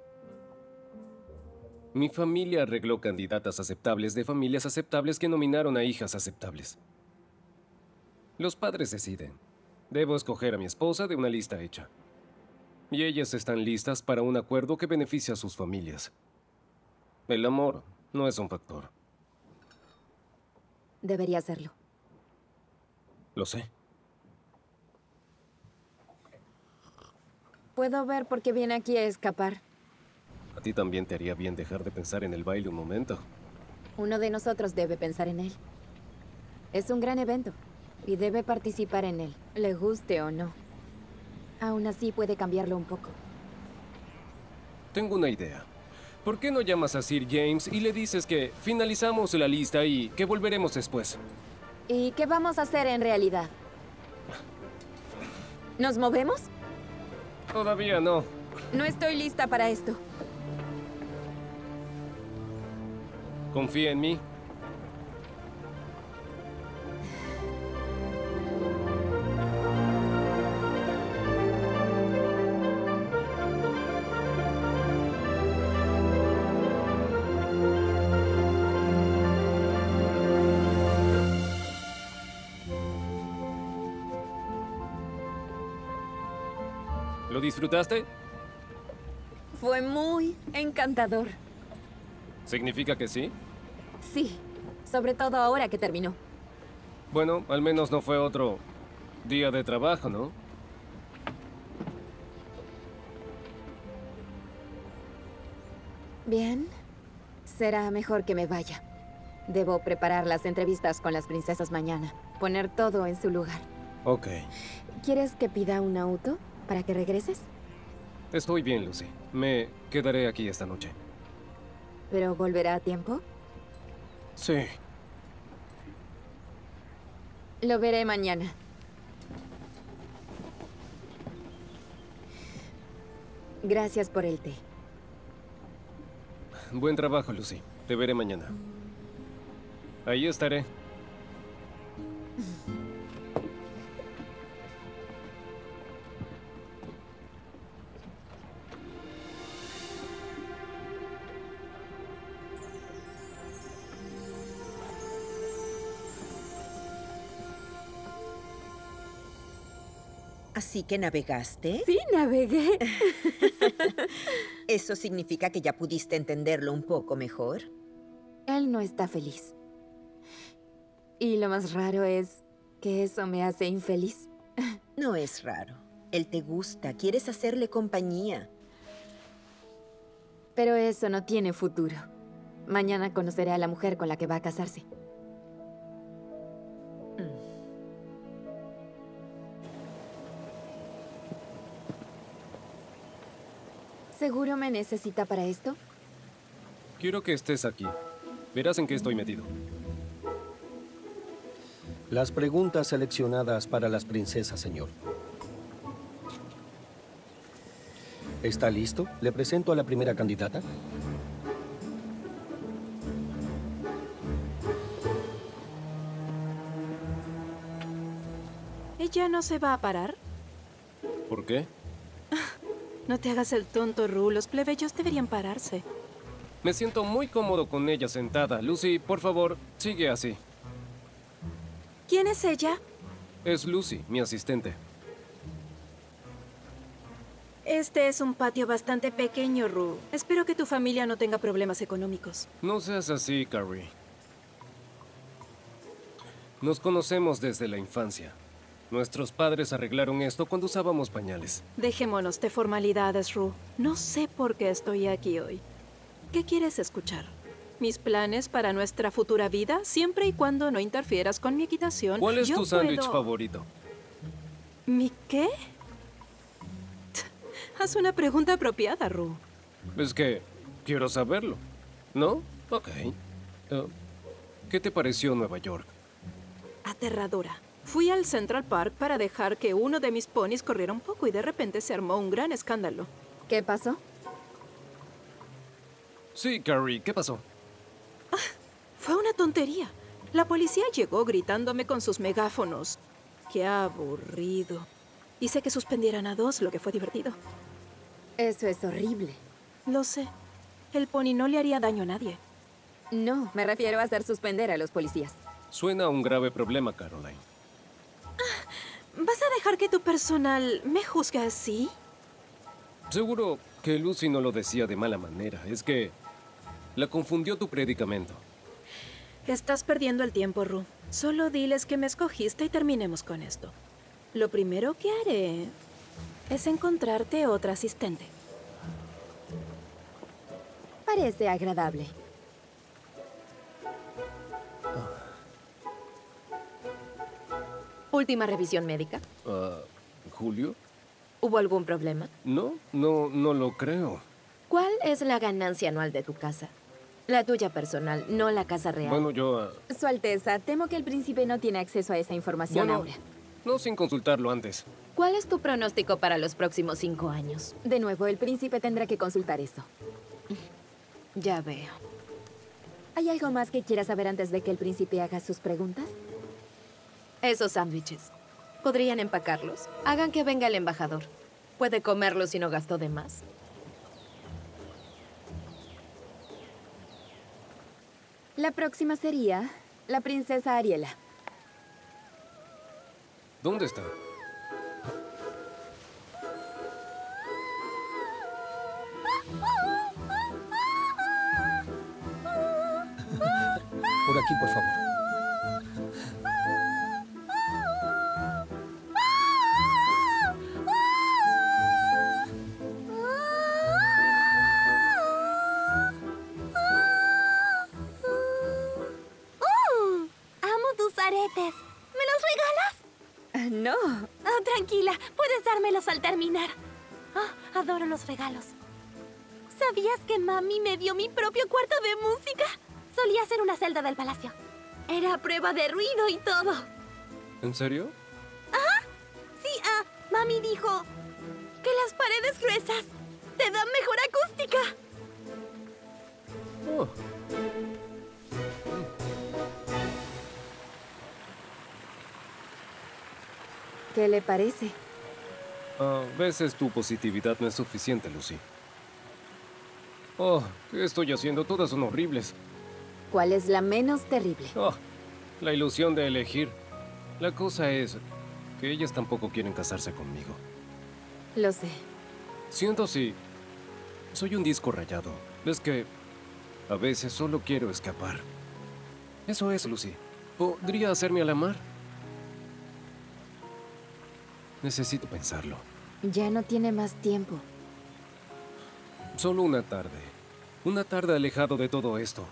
E: Mi familia arregló candidatas aceptables de familias aceptables que nominaron a hijas aceptables. Los padres deciden. Debo escoger a mi esposa de una lista hecha. Y ellas están listas para un acuerdo que beneficie a sus familias. El amor no es un factor.
B: Debería hacerlo.
E: Lo sé.
B: Puedo ver por qué viene aquí a escapar.
E: A ti también te haría bien dejar de pensar en el baile un momento.
B: Uno de nosotros debe pensar en él. Es un gran evento y debe participar en él, le guste o no. Aún así puede cambiarlo un poco.
E: Tengo una idea. ¿Por qué no llamas a Sir James y le dices que finalizamos la lista y que volveremos después?
B: ¿Y qué vamos a hacer en realidad? ¿Nos movemos?
E: Todavía no.
B: No estoy lista para esto.
E: Confía en mí. ¿Lo disfrutaste?
B: Fue muy encantador.
E: ¿Significa que sí?
B: Sí, sobre todo ahora que terminó.
E: Bueno, al menos no fue otro día de trabajo, ¿no?
B: Bien, será mejor que me vaya. Debo preparar las entrevistas con las princesas mañana. Poner todo en su lugar.
E: Ok.
B: ¿Quieres que pida un auto para que regreses?
E: Estoy bien, Lucy. Me quedaré aquí esta noche.
B: ¿Pero volverá a tiempo?
E: Sí.
B: Lo veré mañana. Gracias por el té.
E: Buen trabajo, Lucy. Te veré mañana. Ahí estaré.
D: ¿Así que navegaste?
B: Sí, navegué.
D: ¿Eso significa que ya pudiste entenderlo un poco mejor?
B: Él no está feliz. Y lo más raro es que eso me hace infeliz.
D: No es raro. Él te gusta, quieres hacerle compañía.
B: Pero eso no tiene futuro. Mañana conoceré a la mujer con la que va a casarse. ¿Seguro me necesita para esto?
E: Quiero que estés aquí. Verás en qué estoy metido.
F: Las preguntas seleccionadas para las princesas, señor. ¿Está listo? ¿Le presento a la primera candidata?
I: ¿Ella no se va a parar?
E: ¿Por qué?
I: No te hagas el tonto, Ru. Los plebeyos deberían pararse.
E: Me siento muy cómodo con ella sentada. Lucy, por favor, sigue así.
I: ¿Quién es ella?
E: Es Lucy, mi asistente.
I: Este es un patio bastante pequeño, Rue. Espero que tu familia no tenga problemas económicos.
E: No seas así, Carrie. Nos conocemos desde la infancia. Nuestros padres arreglaron esto cuando usábamos pañales.
I: Dejémonos de formalidades, Rue. No sé por qué estoy aquí hoy. ¿Qué quieres escuchar? ¿Mis planes para nuestra futura vida, siempre y cuando no interfieras con mi equitación?
E: ¿Cuál es
I: yo
E: tu sándwich
I: puedo-
E: favorito?
I: ¿Mi qué? Haz una pregunta apropiada, Rue.
E: Es que quiero saberlo. ¿No? Ok. Eh, ¿Qué te pareció Nueva York?
I: Aterradora. Fui al Central Park para dejar que uno de mis ponis corriera un poco y de repente se armó un gran escándalo.
B: ¿Qué pasó?
E: Sí, Carrie, ¿qué pasó?
I: Fue una tontería. La policía llegó gritándome con sus megáfonos. ¡Qué aburrido! Hice que suspendieran a dos, lo que fue divertido.
B: Eso es horrible.
I: Lo sé. El pony no le haría daño a nadie.
B: No, me refiero a hacer suspender a los policías.
E: Suena a un grave problema, Caroline.
I: ¿Vas a dejar que tu personal me juzgue así?
E: Seguro que Lucy no lo decía de mala manera. Es que la confundió tu predicamento.
I: Estás perdiendo el tiempo, Rue. Solo diles que me escogiste y terminemos con esto. Lo primero que haré es encontrarte otra asistente.
B: Parece agradable.
J: Última revisión médica.
E: Ah, ¿Julio?
J: ¿Hubo algún problema?
E: No, no, no lo creo.
J: ¿Cuál es la ganancia anual de tu casa? La tuya personal, no la casa real.
E: Bueno, yo... ah,
B: Su Alteza, temo que el príncipe no tiene acceso a esa información
E: bueno,
B: ahora.
E: no sin consultarlo antes.
J: ¿Cuál es tu pronóstico para los próximos cinco años?
B: De nuevo, el príncipe tendrá que consultar eso.
J: Ya veo.
B: ¿Hay algo más que quiera saber antes de que el príncipe haga sus preguntas?
J: Esos sándwiches. ¿Podrían empacarlos? Hagan que venga el embajador. Puede comerlos si no gastó de más.
B: La próxima sería la princesa Ariela.
E: ¿Dónde está?
F: Por aquí, por favor.
K: ¡Oh! Amo tus aretes. ¿Me los regalas?
B: Ah, no.
K: Ah, tranquila, puedes dármelos al terminar. Ah, adoro los regalos. ¿Sabías que mami me dio mi propio cuarto de música? Solía ser una celda del palacio. Era a prueba de ruido y todo.
E: ¿En serio?
K: ¿Ah? Sí, ah, mami dijo que las paredes gruesas te dan mejor acústica.
E: Oh.
B: ¿Qué le parece?
E: A veces tu positividad no es suficiente, Lucy. Oh, ¿qué estoy haciendo? Todas son horribles.
B: ¿Cuál es la menos terrible?
E: Oh, la ilusión de elegir. La cosa es que ellas tampoco quieren casarse conmigo.
B: Lo sé.
E: Siento así. Soy un disco rayado. Es que a veces solo quiero escapar. Eso es, Lucy. ¿Podría hacerme a la mar? Necesito pensarlo.
B: Ya no tiene más tiempo.
E: Solo una tarde. Una tarde alejado de todo esto.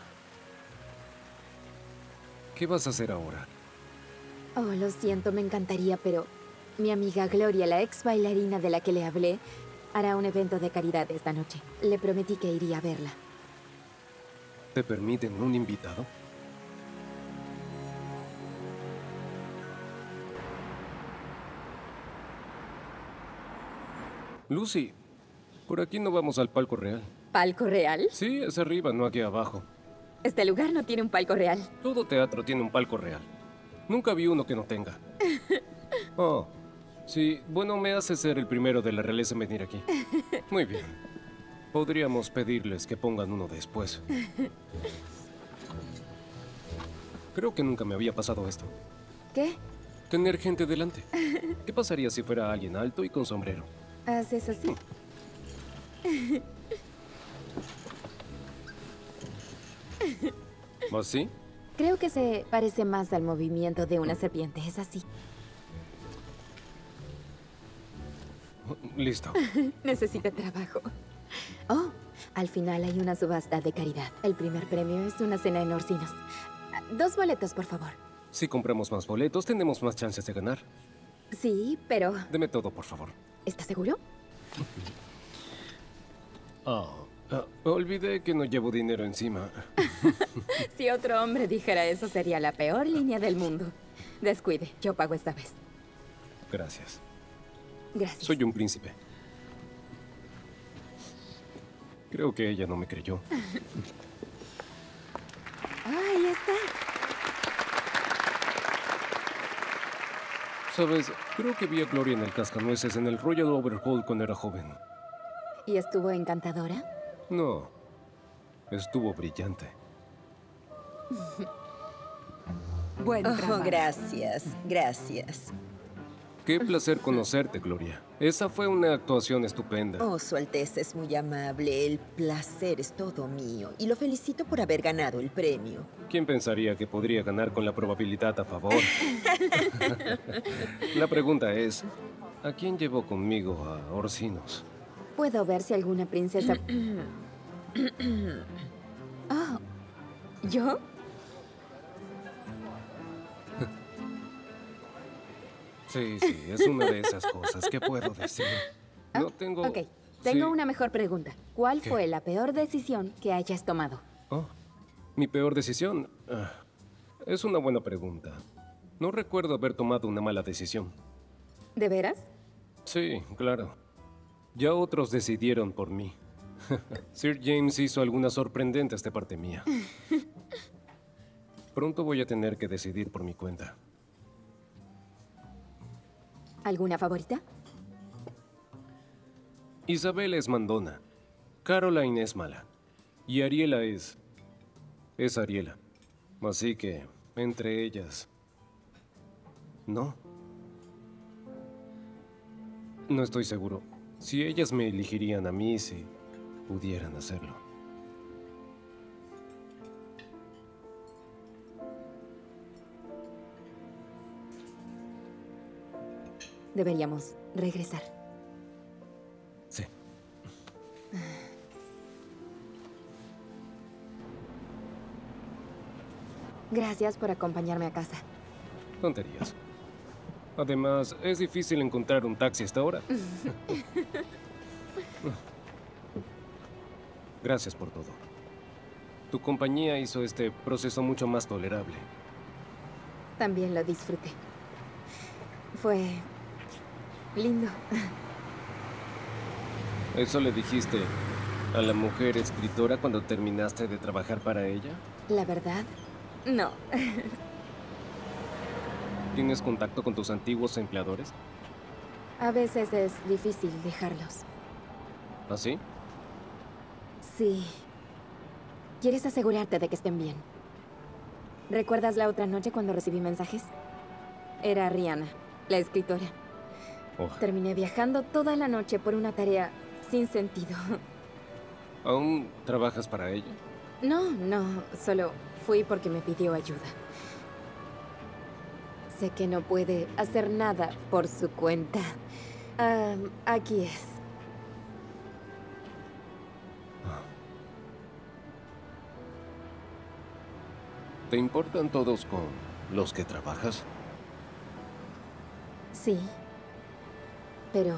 E: ¿Qué vas a hacer ahora?
B: Oh, lo siento, me encantaría, pero mi amiga Gloria, la ex bailarina de la que le hablé, hará un evento de caridad esta noche. Le prometí que iría a verla.
E: ¿Te permiten un invitado? Lucy, por aquí no vamos al palco real.
B: ¿Palco real?
E: Sí, es arriba, no aquí abajo.
B: Este lugar no tiene un palco real.
E: Todo teatro tiene un palco real. Nunca vi uno que no tenga. Oh, sí, bueno, me hace ser el primero de la realeza en venir aquí. Muy bien. Podríamos pedirles que pongan uno después. Creo que nunca me había pasado esto.
B: ¿Qué?
E: Tener gente delante. ¿Qué pasaría si fuera alguien alto y con sombrero?
B: ¿Haces así?
E: ¿Más sí?
B: Creo que se parece más al movimiento de una serpiente. Es así.
E: Listo.
B: Necesita trabajo. Oh, al final hay una subasta de caridad. El primer premio es una cena en Orsinos. Dos boletos, por favor.
E: Si compramos más boletos, tenemos más chances de ganar.
B: Sí, pero...
E: Deme todo, por favor.
B: ¿Estás seguro?
E: Oh, ah, olvidé que no llevo dinero encima.
B: Si otro hombre dijera eso, sería la peor línea del mundo. Descuide, yo pago esta vez.
E: Gracias.
B: Gracias.
E: Soy un príncipe. Creo que ella no me creyó.
B: Ahí está.
E: Sabes, creo que vi a Gloria en el Cascanueces en el Royal Overhaul cuando era joven.
B: ¿Y estuvo encantadora?
E: No, estuvo brillante.
D: Buen trabajo. Oh, gracias, gracias.
E: Qué placer conocerte, Gloria. Esa fue una actuación estupenda.
D: Oh, Su Alteza es muy amable. El placer es todo mío. Y lo felicito por haber ganado el premio.
E: ¿Quién pensaría que podría ganar con la probabilidad a favor? La pregunta es, ¿a quién llevo conmigo a Orsinos?
B: Puedo ver si alguna princesa... Oh, ¿yo?
E: Sí, sí, es una de esas cosas. ¿Qué puedo decir? No tengo...
B: Ok, tengo
E: Sí.
B: una mejor pregunta. ¿Cuál
E: ¿Qué?
B: fue la peor decisión que hayas tomado?
E: Oh, mi peor decisión. Ah, es una buena pregunta. No recuerdo haber tomado una mala decisión.
B: ¿De veras?
E: Sí, claro. Ya otros decidieron por mí. Sir James hizo algunas sorprendentes de parte mía. Pronto voy a tener que decidir por mi cuenta.
B: ¿Alguna favorita?
E: Isabel es mandona. Caroline es mala. Y Ariela es... es Ariela. Así que, entre ellas... No. No estoy seguro. Si ellas me elegirían a mí, si pudieran hacerlo.
B: Deberíamos regresar.
E: Sí.
B: Gracias por acompañarme a casa.
E: Tonterías. Además, es difícil encontrar un taxi hasta ahora. Gracias por todo. Tu compañía hizo este proceso mucho más tolerable.
B: También lo disfruté. Fue... lindo.
E: ¿Eso le dijiste a la mujer escritora cuando terminaste de trabajar para ella?
B: La verdad, no.
E: ¿Tienes contacto con tus antiguos empleadores?
B: A veces es difícil dejarlos.
E: ¿Así?
B: Sí. Quieres asegurarte de que estén bien. ¿Recuerdas la otra noche cuando recibí mensajes? Era Rihanna, la escritora.
E: Oh.
B: Terminé viajando toda la noche por una tarea sin sentido.
E: ¿Aún trabajas para ella?
B: No, no, solo fui porque me pidió ayuda. Sé que no puede hacer nada por su cuenta. Ah, aquí es.
E: ¿Te importan todos con los que trabajas?
B: Sí. Pero...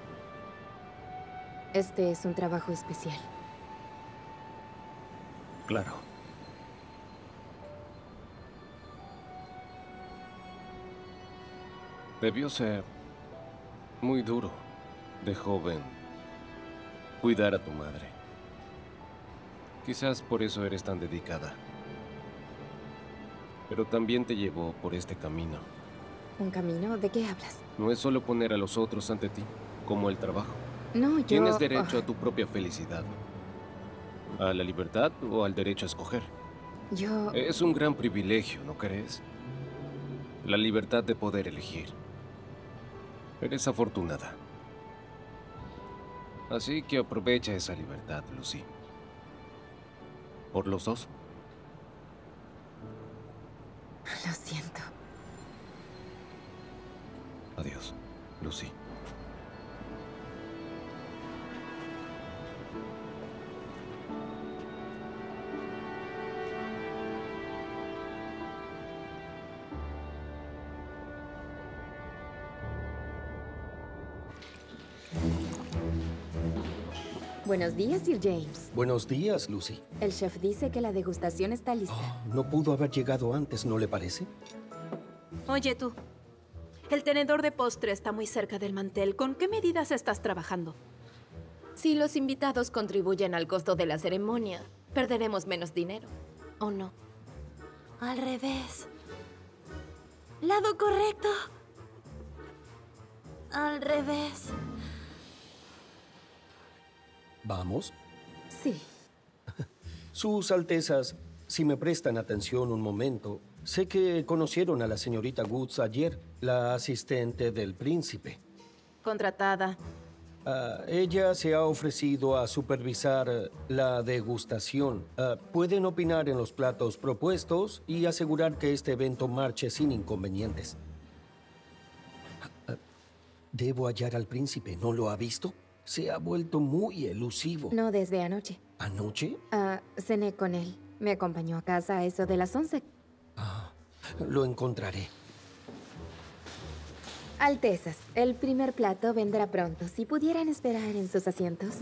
B: este es un trabajo especial.
E: Claro. Debió ser muy duro, de joven, cuidar a tu madre. Quizás por eso eres tan dedicada. Pero también te llevó por este camino.
B: ¿Un camino? ¿De qué hablas?
E: No es solo poner a los otros ante ti, como el trabajo.
B: No, yo...
E: Tienes derecho
B: oh,
E: a tu propia felicidad. ¿A la libertad o al derecho a escoger?
B: Yo...
E: Es un gran privilegio, ¿no crees? La libertad de poder elegir. Eres afortunada. Así que aprovecha esa libertad, Lucy. Por los dos.
B: Lo siento.
E: Adiós, Lucy.
B: Buenos días, Sir James.
F: Buenos días, Lucy.
B: El chef dice que la degustación está lista.
F: Oh, no pudo haber llegado antes, ¿no le parece?
I: Oye, tú. El tenedor de postre está muy cerca del mantel. ¿Con qué medidas estás trabajando?
J: Si los invitados contribuyen al costo de la ceremonia, perderemos menos dinero, ¿o no?
K: Al revés. Lado correcto. Al revés.
F: ¿Vamos?
B: Sí.
F: Sus Altezas, si me prestan atención un momento, sé que conocieron a la señorita Woods ayer, la asistente del príncipe.
I: Contratada.
F: Uh, ella se ha ofrecido a supervisar uh, la degustación. Uh, pueden opinar en los platos propuestos y asegurar que este evento marche sin inconvenientes. Uh, debo hallar al príncipe, ¿no lo ha visto? Se ha vuelto muy elusivo.
B: No desde anoche.
F: ¿Anoche?
B: Ah, cené con él. Me acompañó a casa a eso de las once.
F: Ah, lo encontraré.
B: Altezas, el primer plato vendrá pronto. Si pudieran esperar en sus asientos.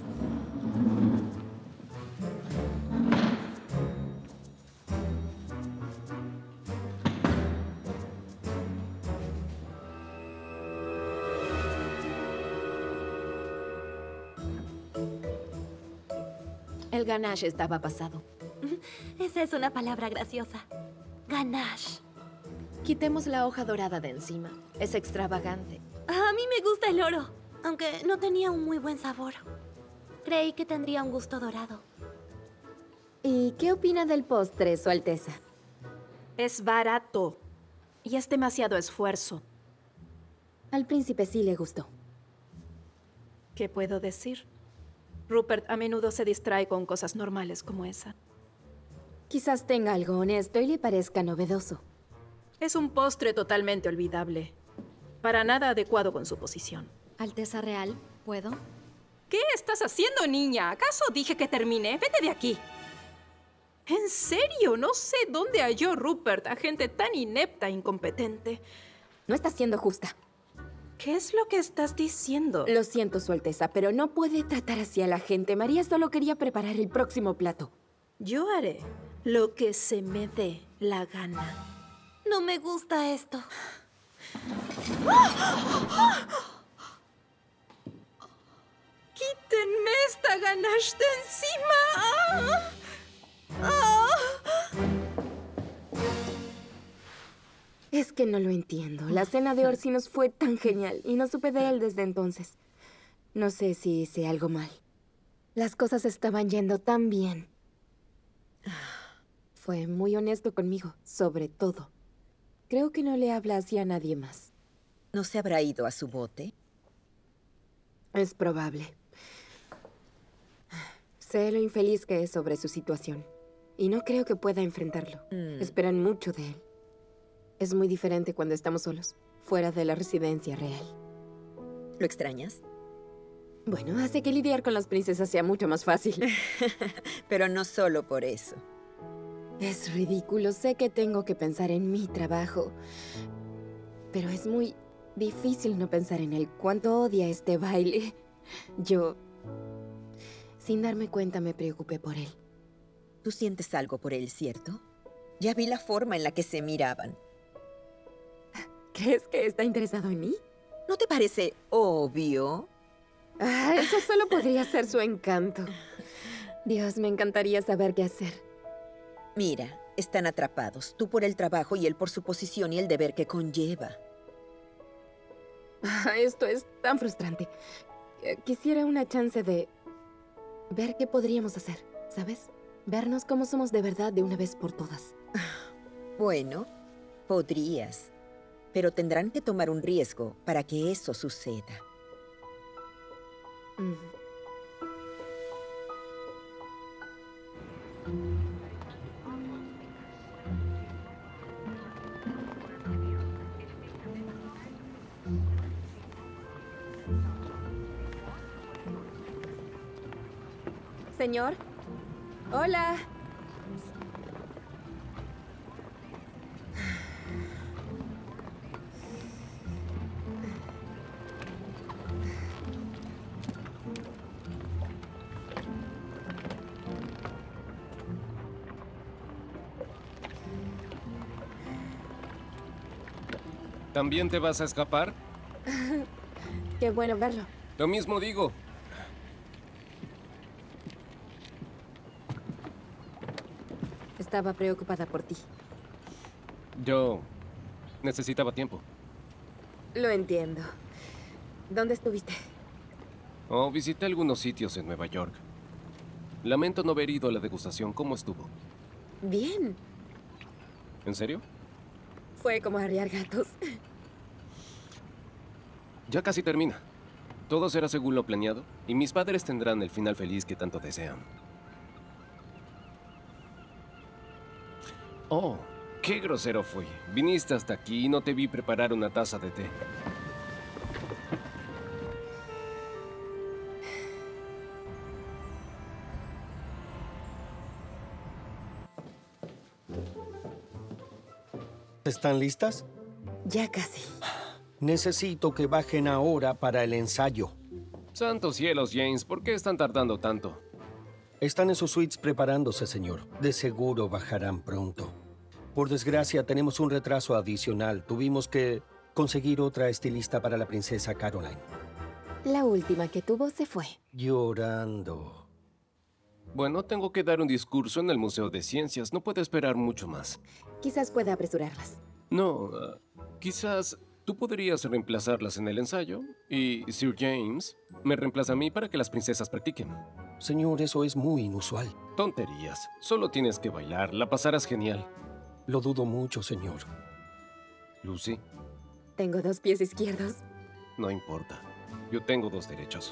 J: El ganache estaba pasado.
K: Esa es una palabra graciosa. Ganache.
J: Quitemos la hoja dorada de encima. Es extravagante.
K: A mí me gusta el oro, aunque no tenía un muy buen sabor. Creí que tendría un gusto dorado.
B: ¿Y qué opina del postre, Su Alteza?
I: Es barato. Y es demasiado esfuerzo.
B: Al príncipe sí le gustó.
I: ¿Qué puedo decir? Rupert a menudo se distrae con cosas normales como esa.
B: Quizás tenga algo honesto y le parezca novedoso.
I: Es un postre totalmente olvidable. Para nada adecuado con su posición.
J: Alteza Real, ¿puedo?
I: ¿Qué estás haciendo, niña? ¿Acaso dije que terminé? Vete de aquí. En serio, no sé dónde halló Rupert a gente tan inepta e incompetente.
B: No está siendo justa.
I: ¿Qué es lo que estás diciendo?
B: Lo siento, Su Alteza, pero no puede tratar así a la gente. María solo quería preparar el próximo plato.
I: Yo haré lo que se me dé la gana.
K: No me gusta esto.
I: ¡Quítenme esta ganache de encima! ¡Ah! ¡Ah!
B: Es que no lo entiendo. La cena de Orsi nos fue tan genial y no supe de él desde entonces. No sé si hice algo mal. Las cosas estaban yendo tan bien. Fue muy honesto conmigo, sobre todo. Creo que no le habla así a nadie más.
D: ¿No se habrá ido a su bote?
B: Es probable. Sé lo infeliz que es sobre su situación. Y no creo que pueda enfrentarlo.
D: Mm.
B: Esperan mucho de él. Es muy diferente cuando estamos solos, fuera de la residencia real.
D: ¿Lo extrañas?
B: Bueno, hace que lidiar con las princesas sea mucho más fácil.
D: Pero no solo por eso.
B: Es ridículo. Sé que tengo que pensar en mi trabajo. Pero es muy difícil no pensar en él. Cuánto odia este baile. Yo, sin darme cuenta, me preocupé por él.
D: Tú sientes algo por él, ¿cierto? Ya vi la forma en la que se miraban.
B: ¿Crees que está interesado en mí?
D: ¿No te parece obvio?
B: Ah, eso solo podría ser su encanto. Dios, me encantaría saber qué hacer.
D: Mira, están atrapados. Tú por el trabajo y él por su posición y el deber que conlleva.
B: Ah, esto es tan frustrante. Quisiera una chance de ver qué podríamos hacer, ¿sabes? Vernos como somos de verdad de una vez por todas.
D: Bueno, podrías. Pero tendrán que tomar un riesgo para que eso suceda.
B: Mm.
J: Señor. Hola.
E: ¿También te vas a escapar?
J: Qué bueno verlo.
E: Lo mismo digo.
J: Estaba preocupada por ti.
E: Yo necesitaba tiempo.
J: Lo entiendo. ¿Dónde estuviste?
E: Oh, visité algunos sitios en Nueva York. Lamento no haber ido a la degustación. ¿Cómo estuvo?
J: Bien.
E: ¿En serio?
J: Fue como arriar gatos.
E: Ya casi termina. Todo será según lo planeado y mis padres tendrán el final feliz que tanto desean. Oh, qué grosero fui. Viniste hasta aquí y no te vi preparar una taza de té.
F: ¿Están listas?
J: Ya casi.
F: Necesito que bajen ahora para el ensayo.
E: Santos cielos, James, ¿por qué están tardando tanto?
F: Están en sus suites preparándose, señor. De seguro bajarán pronto. Por desgracia, tenemos un retraso adicional. Tuvimos que conseguir otra estilista para la princesa Caroline.
J: La última que tuvo se fue.
F: Llorando.
E: Bueno, tengo que dar un discurso en el Museo de Ciencias. No puedo esperar mucho más.
J: Quizás pueda apresurarlas.
E: No, uh, quizás tú podrías reemplazarlas en el ensayo y Sir James me reemplaza a mí para que las princesas practiquen.
F: Señor, eso es muy inusual.
E: Tonterías. Solo tienes que bailar. La pasarás genial.
F: Lo dudo mucho, señor.
E: Lucy.
J: Tengo dos pies izquierdos.
E: No importa. Yo tengo dos derechos.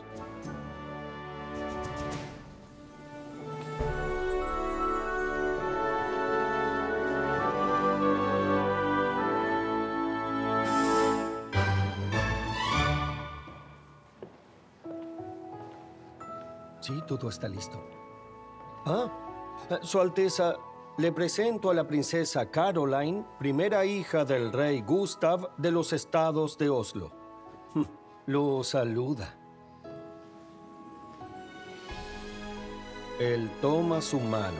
F: Sí, todo está listo. Ah, Su Alteza, le presento a la princesa Caroline, primera hija del rey Gustav de los estados de Oslo. Lo saluda. Él toma su mano.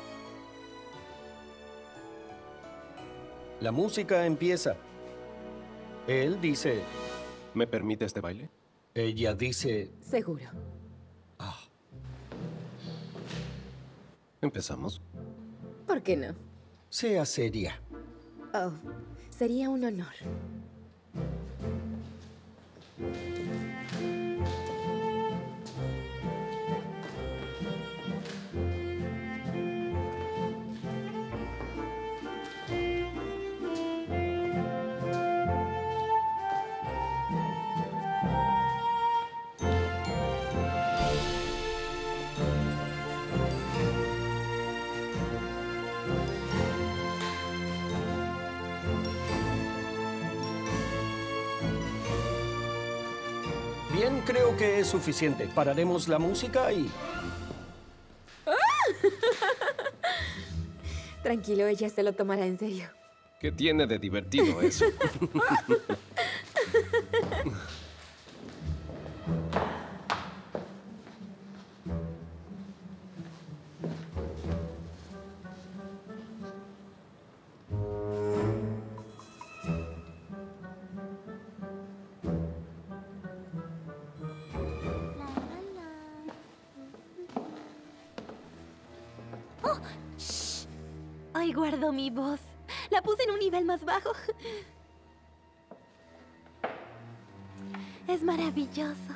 F: La música empieza. Él dice...
E: ¿Me permite este baile?
F: Ella dice...
J: Seguro.
F: Ah.
E: ¿Empezamos?
J: ¿Por qué no?
F: Sea seria.
J: Oh, sería un honor.
F: Bien, creo que es suficiente. Pararemos la música y...
B: Tranquilo, ella se lo tomará en serio.
E: ¿Qué tiene de divertido eso?
K: Hoy guardo mi voz. La puse en un nivel más bajo. Es maravilloso.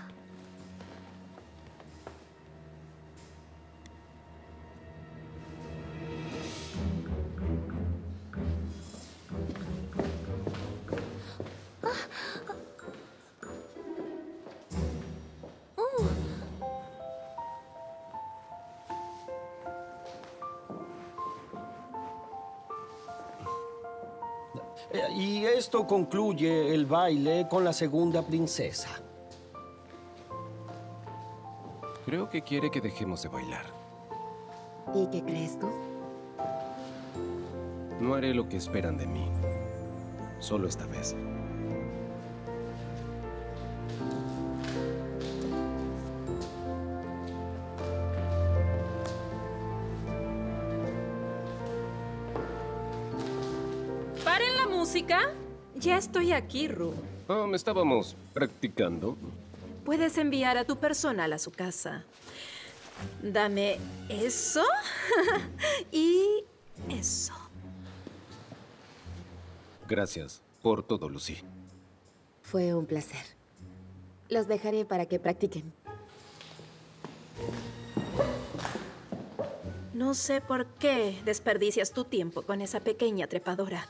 F: Y esto concluye el baile con la segunda princesa.
E: Creo que quiere que dejemos de bailar.
B: ¿Y qué crees tú?
E: No haré lo que esperan de mí. Solo esta vez.
I: ¡Paren la música! Ya estoy aquí, Ru.
E: Oh, me estábamos practicando.
I: Puedes enviar a tu personal a su casa. Dame eso y eso.
E: Gracias por todo, Lucy.
B: Fue un placer. Los dejaré para que practiquen.
I: No sé por qué desperdicias tu tiempo con esa pequeña trepadora.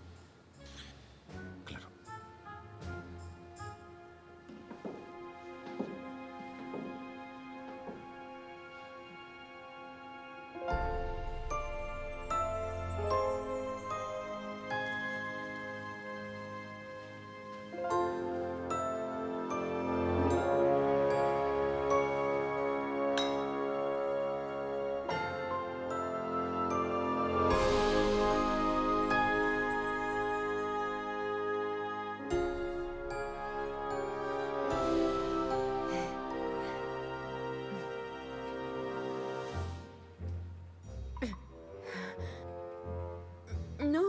B: No.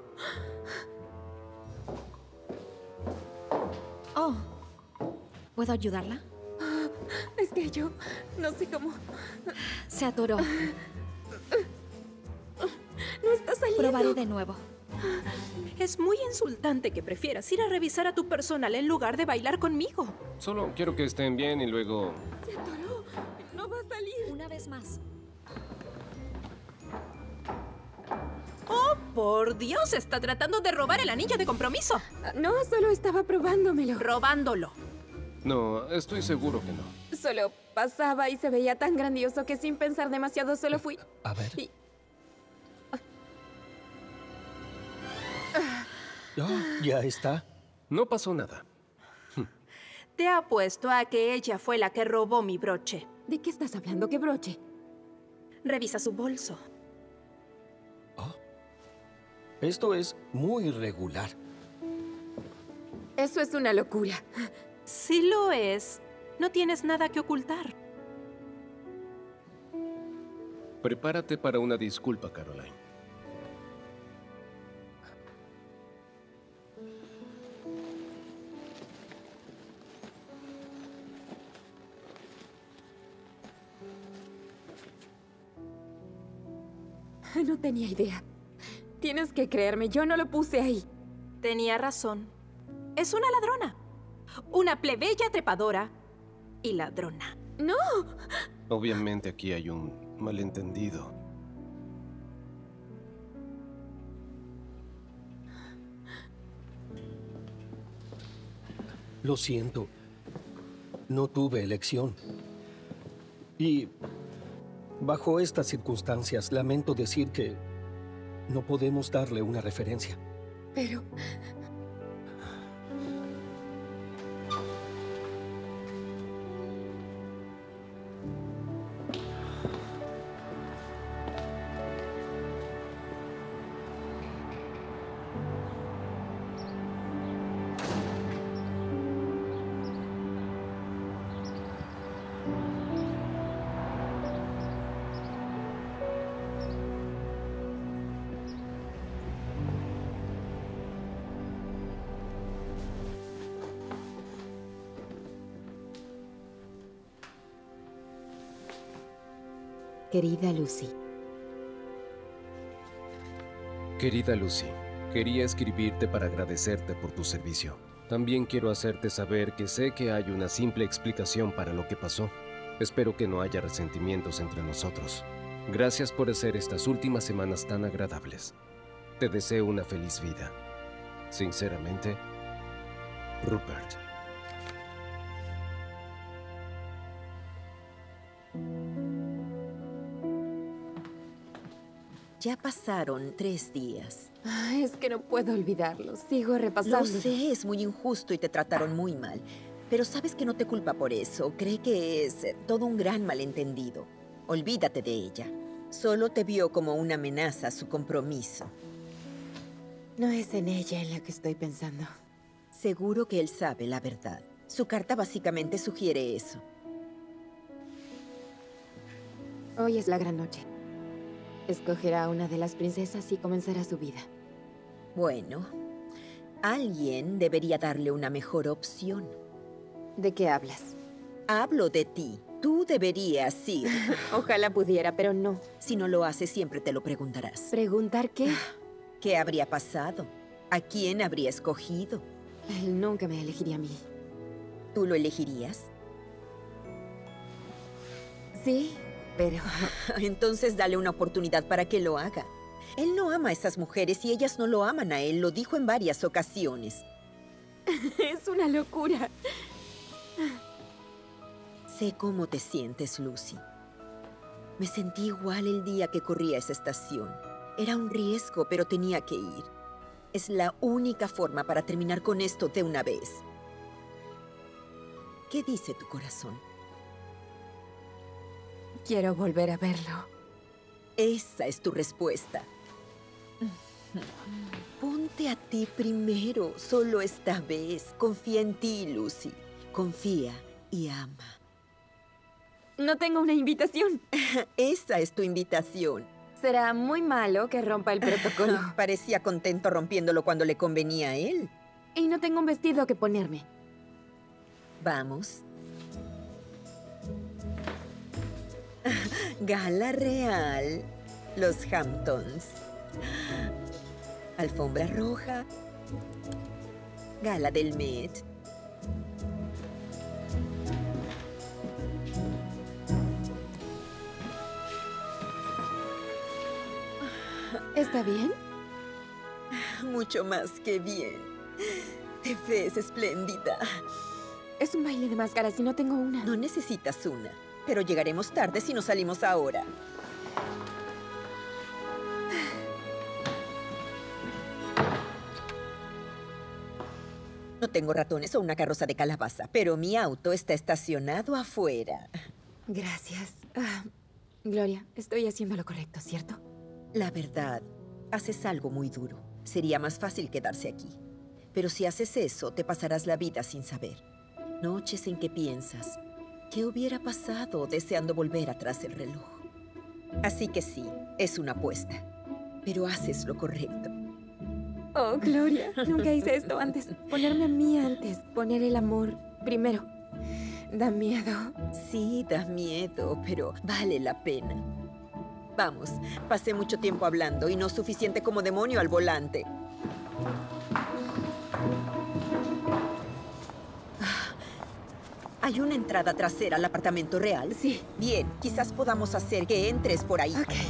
L: Oh. ¿Puedo ayudarla?
B: Es que yo no sé cómo...
L: Se atoró.
B: No está saliendo.
L: Probaré de nuevo.
I: Es muy insultante que prefieras ir a revisar a tu personal en lugar de bailar conmigo.
E: Solo quiero que estén bien y luego...
B: Se atoró. No va a salir.
L: Una vez más.
I: ¡Oh, por Dios! Está tratando de robar el anillo de compromiso.
B: No, solo estaba probándomelo.
I: Robándolo.
E: No, estoy seguro que no.
B: Solo pasaba y se veía tan grandioso que sin pensar demasiado solo fui...
F: A ver.
B: Y...
F: Oh, ya está.
E: No pasó nada.
I: Te apuesto a que ella fue la que robó mi broche.
B: ¿De qué estás hablando? ¿Qué broche?
I: Revisa su bolso.
F: Esto es muy irregular.
B: Eso es una locura.
I: Si lo es, no tienes nada que ocultar.
E: Prepárate para una disculpa, Caroline.
B: No tenía idea. Tienes que creerme, yo no lo puse ahí.
I: Tenía razón. Es una ladrona. Una plebeya trepadora y ladrona.
B: ¡No!
E: Obviamente aquí hay un malentendido.
F: Lo siento. No tuve elección. Y bajo estas circunstancias, lamento decir que no podemos darle una referencia.
B: Pero... Querida Lucy.
E: Querida Lucy, quería escribirte para agradecerte por tu servicio. También quiero hacerte saber que sé que hay una simple explicación para lo que pasó. Espero que no haya resentimientos entre nosotros. Gracias por hacer estas últimas semanas tan agradables. Te deseo una feliz vida. Sinceramente, Rupert.
D: Ya pasaron tres días.
B: Es que no puedo olvidarlo. Sigo repasando.
D: Lo sé, es muy injusto y te trataron muy mal. Pero sabes que no te culpa por eso. Cree que es todo un gran malentendido. Olvídate de ella. Solo te vio como una amenaza a su compromiso.
B: No es en ella en la que estoy pensando.
D: Seguro que él sabe la verdad. Su carta básicamente sugiere eso.
B: Hoy es la gran noche. Escogerá a una de las princesas y comenzará su vida.
D: Bueno, alguien debería darle una mejor opción.
B: ¿De qué hablas?
D: Hablo de ti. Tú deberías ir.
B: Ojalá pudiera, pero no.
D: Si no lo haces, siempre te lo preguntarás.
B: ¿Preguntar qué?
D: ¿Qué habría pasado? ¿A quién habría escogido?
B: Él nunca me elegiría a mí.
D: ¿Tú lo elegirías?
B: Sí, pero...
D: Entonces dale una oportunidad para que lo haga. Él no ama a esas mujeres y ellas no lo aman a él. Lo dijo en varias ocasiones.
B: Es una locura.
D: Sé cómo te sientes, Lucy. Me sentí igual el día que corrí a esa estación. Era un riesgo, pero tenía que ir. Es la única forma para terminar con esto de una vez. ¿Qué dice tu corazón?
B: Quiero volver a verlo.
D: Esa es tu respuesta. Ponte a ti primero, solo esta vez. Confía en ti, Lucy. Confía y ama.
B: No tengo una invitación.
D: Esa es tu invitación.
B: Será muy malo que rompa el protocolo.
D: Parecía contento rompiéndolo cuando le convenía a él.
B: Y no tengo un vestido que ponerme.
D: Vamos. Gala real. Los Hamptons. Alfombra roja. Gala del Met.
B: ¿Está bien?
D: Mucho más que bien. Te ves espléndida.
B: Es un baile de máscaras y no tengo una.
D: No necesitas una, pero llegaremos tarde si no salimos ahora. No tengo ratones o una carroza de calabaza, pero mi auto está estacionado afuera.
B: Gracias. Ah, Gloria, estoy haciendo lo correcto, ¿cierto?
D: La verdad, haces algo muy duro. Sería más fácil quedarse aquí. Pero si haces eso, te pasarás la vida sin saber. Noches en que piensas, ¿qué hubiera pasado deseando volver atrás el reloj? Así que sí, es una apuesta. Pero haces lo correcto.
B: Oh, Gloria, nunca hice esto antes. Ponerme a mí antes, poner el amor primero. Da miedo.
D: Sí, da miedo, pero vale la pena. Vamos, pasé mucho tiempo hablando y no suficiente como demonio al volante. ¿Hay una entrada trasera al apartamento real?
B: Sí.
D: Bien, quizás podamos hacer que entres por ahí.
B: Ok.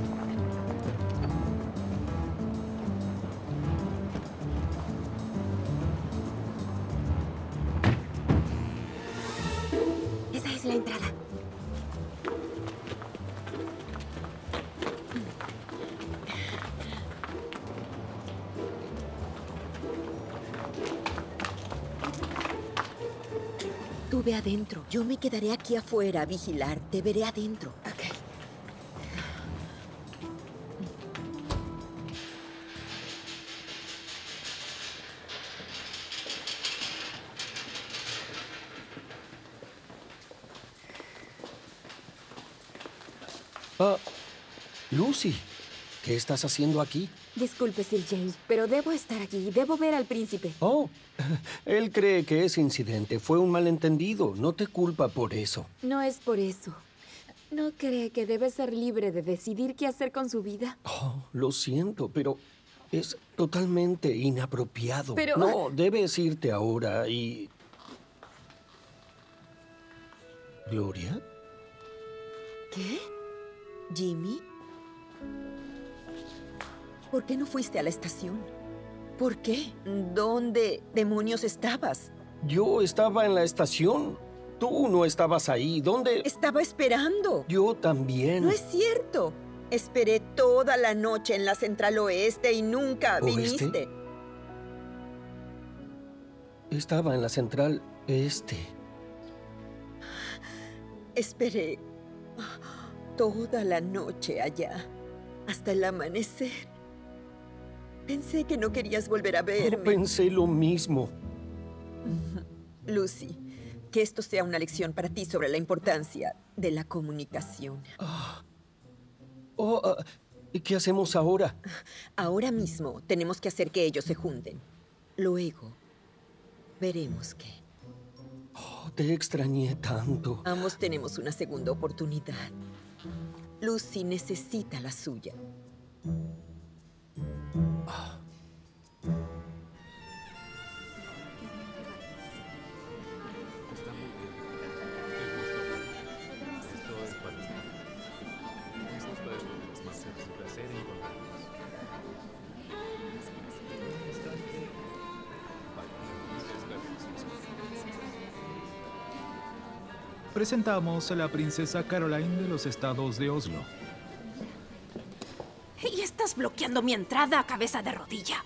B: Esa es la entrada.
D: Tú ve adentro. Yo me quedaré aquí afuera a vigilar. Te veré adentro.
B: Ok.
F: Ah, Lucy, ¿qué estás haciendo aquí?
B: Disculpe, Sir James, pero debo estar aquí. Debo ver al príncipe.
F: Oh, él cree que ese incidente fue un malentendido. No te culpa por eso.
B: No es por eso. ¿No cree que debe ser libre de decidir qué hacer con su vida?
F: Oh, lo siento, pero es totalmente inapropiado.
B: Pero...
F: No, debes irte ahora y... ¿Gloria?
B: ¿Qué?
D: ¿Jimmy? ¿Por qué no fuiste a la estación? ¿Por qué? ¿Dónde demonios estabas?
F: Yo estaba en la estación. Tú no estabas ahí. ¿Dónde?
D: Estaba esperando.
F: Yo también.
D: No es cierto. Esperé toda la noche en la Central Oeste y nunca
F: ¿Oeste?
D: viniste.
F: Estaba en la central este.
D: Esperé toda la noche allá, hasta el amanecer. Pensé que no querías volver a verme.
F: Oh, pensé lo mismo.
D: Lucy, que esto sea una lección para ti sobre la importancia de la comunicación.
F: Oh, oh uh, ¿y qué hacemos ahora?
D: Ahora mismo tenemos que hacer que ellos se junten. Luego, veremos qué.
F: Oh, te extrañé tanto.
D: Ambos tenemos una segunda oportunidad. Lucy necesita la suya.
F: Ah.
M: Presentamos a la princesa Caroline de los estados de Oslo.
I: Y estás bloqueando mi entrada, cabeza de rodilla.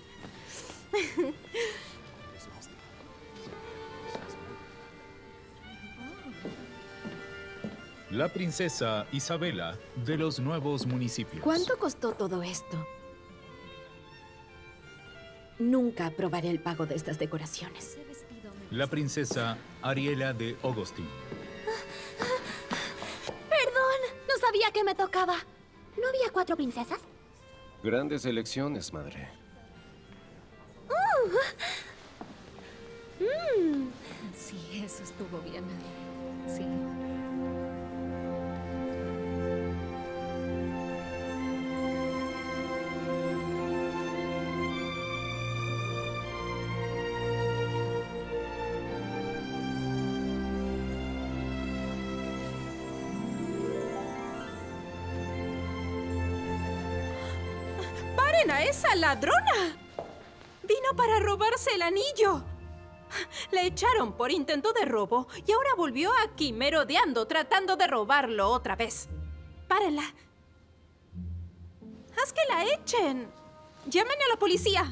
M: La princesa Isabela de los nuevos municipios.
J: ¿Cuánto costó todo esto? Nunca aprobaré el pago de estas decoraciones.
M: La princesa Ariela de Augustin.
K: Perdón, no sabía que me tocaba. ¿No había cuatro princesas?
E: Grandes elecciones, madre.
L: Uh. Mm. Sí, eso estuvo bien. Sí.
I: ¡A esa ladrona! Vino para robarse el anillo. La echaron por intento de robo y ahora volvió aquí merodeando, tratando de robarlo otra vez. ¡Párenla! ¡Haz que la echen! ¡Llamen a la policía!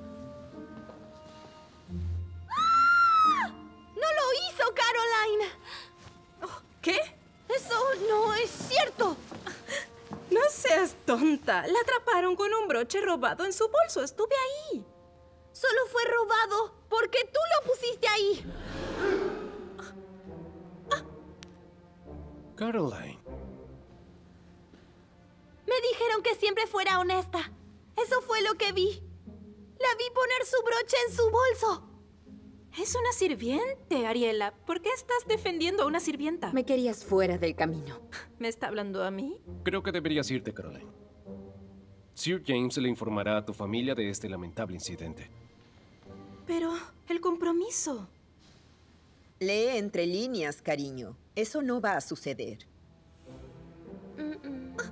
K: ¡Ah! ¡No lo hizo, Caroline!
I: Oh, ¿qué?
K: ¡Eso no es cierto!
I: No seas tonta. La atraparon con un broche robado en su bolso. Estuve ahí.
K: Solo fue robado porque tú lo pusiste ahí.
E: Caroline.
K: Me dijeron que siempre fuera honesta. Eso fue lo que vi. La vi poner su broche en su bolso.
I: Es una sirviente, Ariela. ¿Por qué estás defendiendo a una sirvienta?
B: Me querías fuera del camino.
I: ¿Me está hablando a mí?
E: Creo que deberías irte, Caroline. Sir James le informará a tu familia de este lamentable incidente.
I: Pero el compromiso.
D: Lee entre líneas, cariño. Eso no va a suceder.
K: Mm-mm.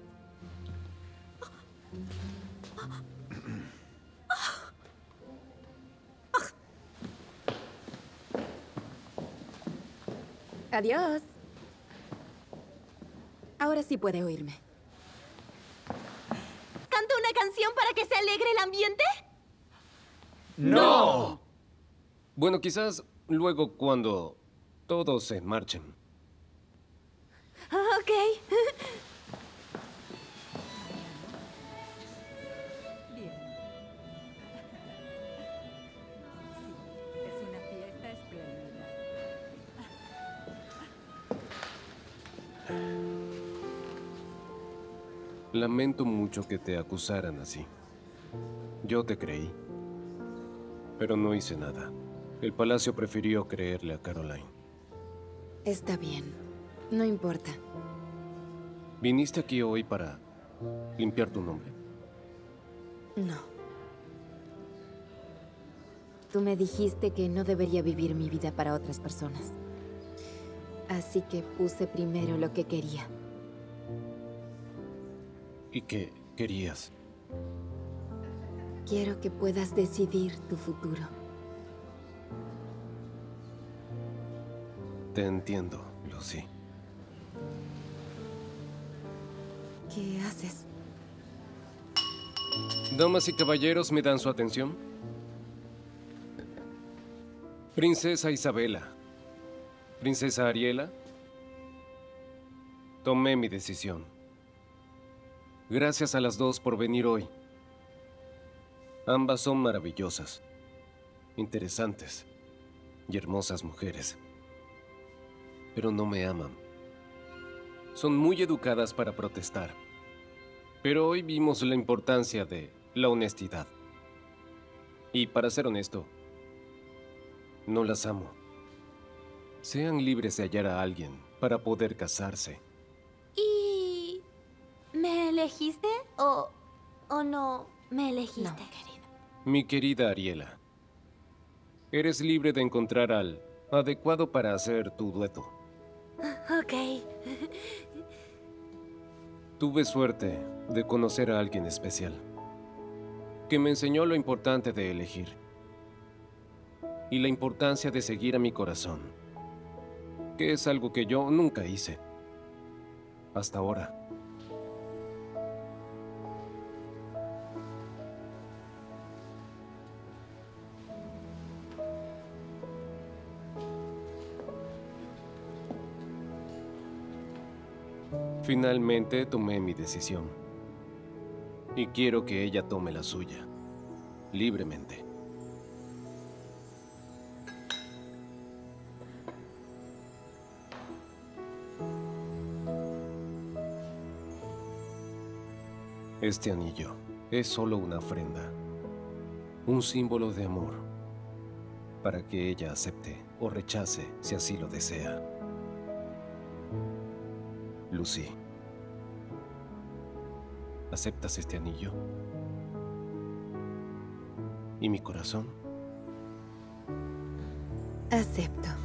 B: Adiós. Ahora sí puede oírme.
K: ¿Canta una canción para que se alegre el ambiente?
E: ¡No! Bueno, quizás luego cuando todos se marchen.
K: Ok.
E: Lamento mucho que te acusaran así. Yo te creí. Pero no hice nada. El palacio prefirió creerle a Caroline.
B: Está bien. No importa.
E: ¿Viniste aquí hoy para limpiar tu nombre?
B: No. Tú me dijiste que no debería vivir mi vida para otras personas. Así que puse primero lo que quería.
E: ¿Y qué querías?
B: Quiero que puedas decidir tu futuro.
E: Te entiendo, Lucy.
B: ¿Qué haces?
E: Damas y caballeros, ¿me dan su atención? Princesa Isabela. Princesa Ariela. Tomé mi decisión. Gracias a las dos por venir hoy. Ambas son maravillosas, interesantes y hermosas mujeres. Pero no me aman. Son muy educadas para protestar. Pero hoy vimos la importancia de la honestidad. Y para ser honesto, no las amo. Sean libres de hallar a alguien para poder casarse.
K: ¿Y me elegiste o, o no me elegiste?
B: No, querida.
E: Mi querida Ariela, eres libre de encontrar al adecuado para hacer tu dueto.
K: Ok.
E: Tuve suerte de conocer a alguien especial, que me enseñó lo importante de elegir y la importancia de seguir a mi corazón, que es algo que yo nunca hice hasta ahora. Finalmente tomé mi decisión. Y quiero que ella tome la suya, libremente. Este anillo es solo una ofrenda, un símbolo de amor, para que ella acepte o rechace si así lo desea. Lucy, ¿aceptas este anillo? ¿Y mi corazón?
B: Acepto.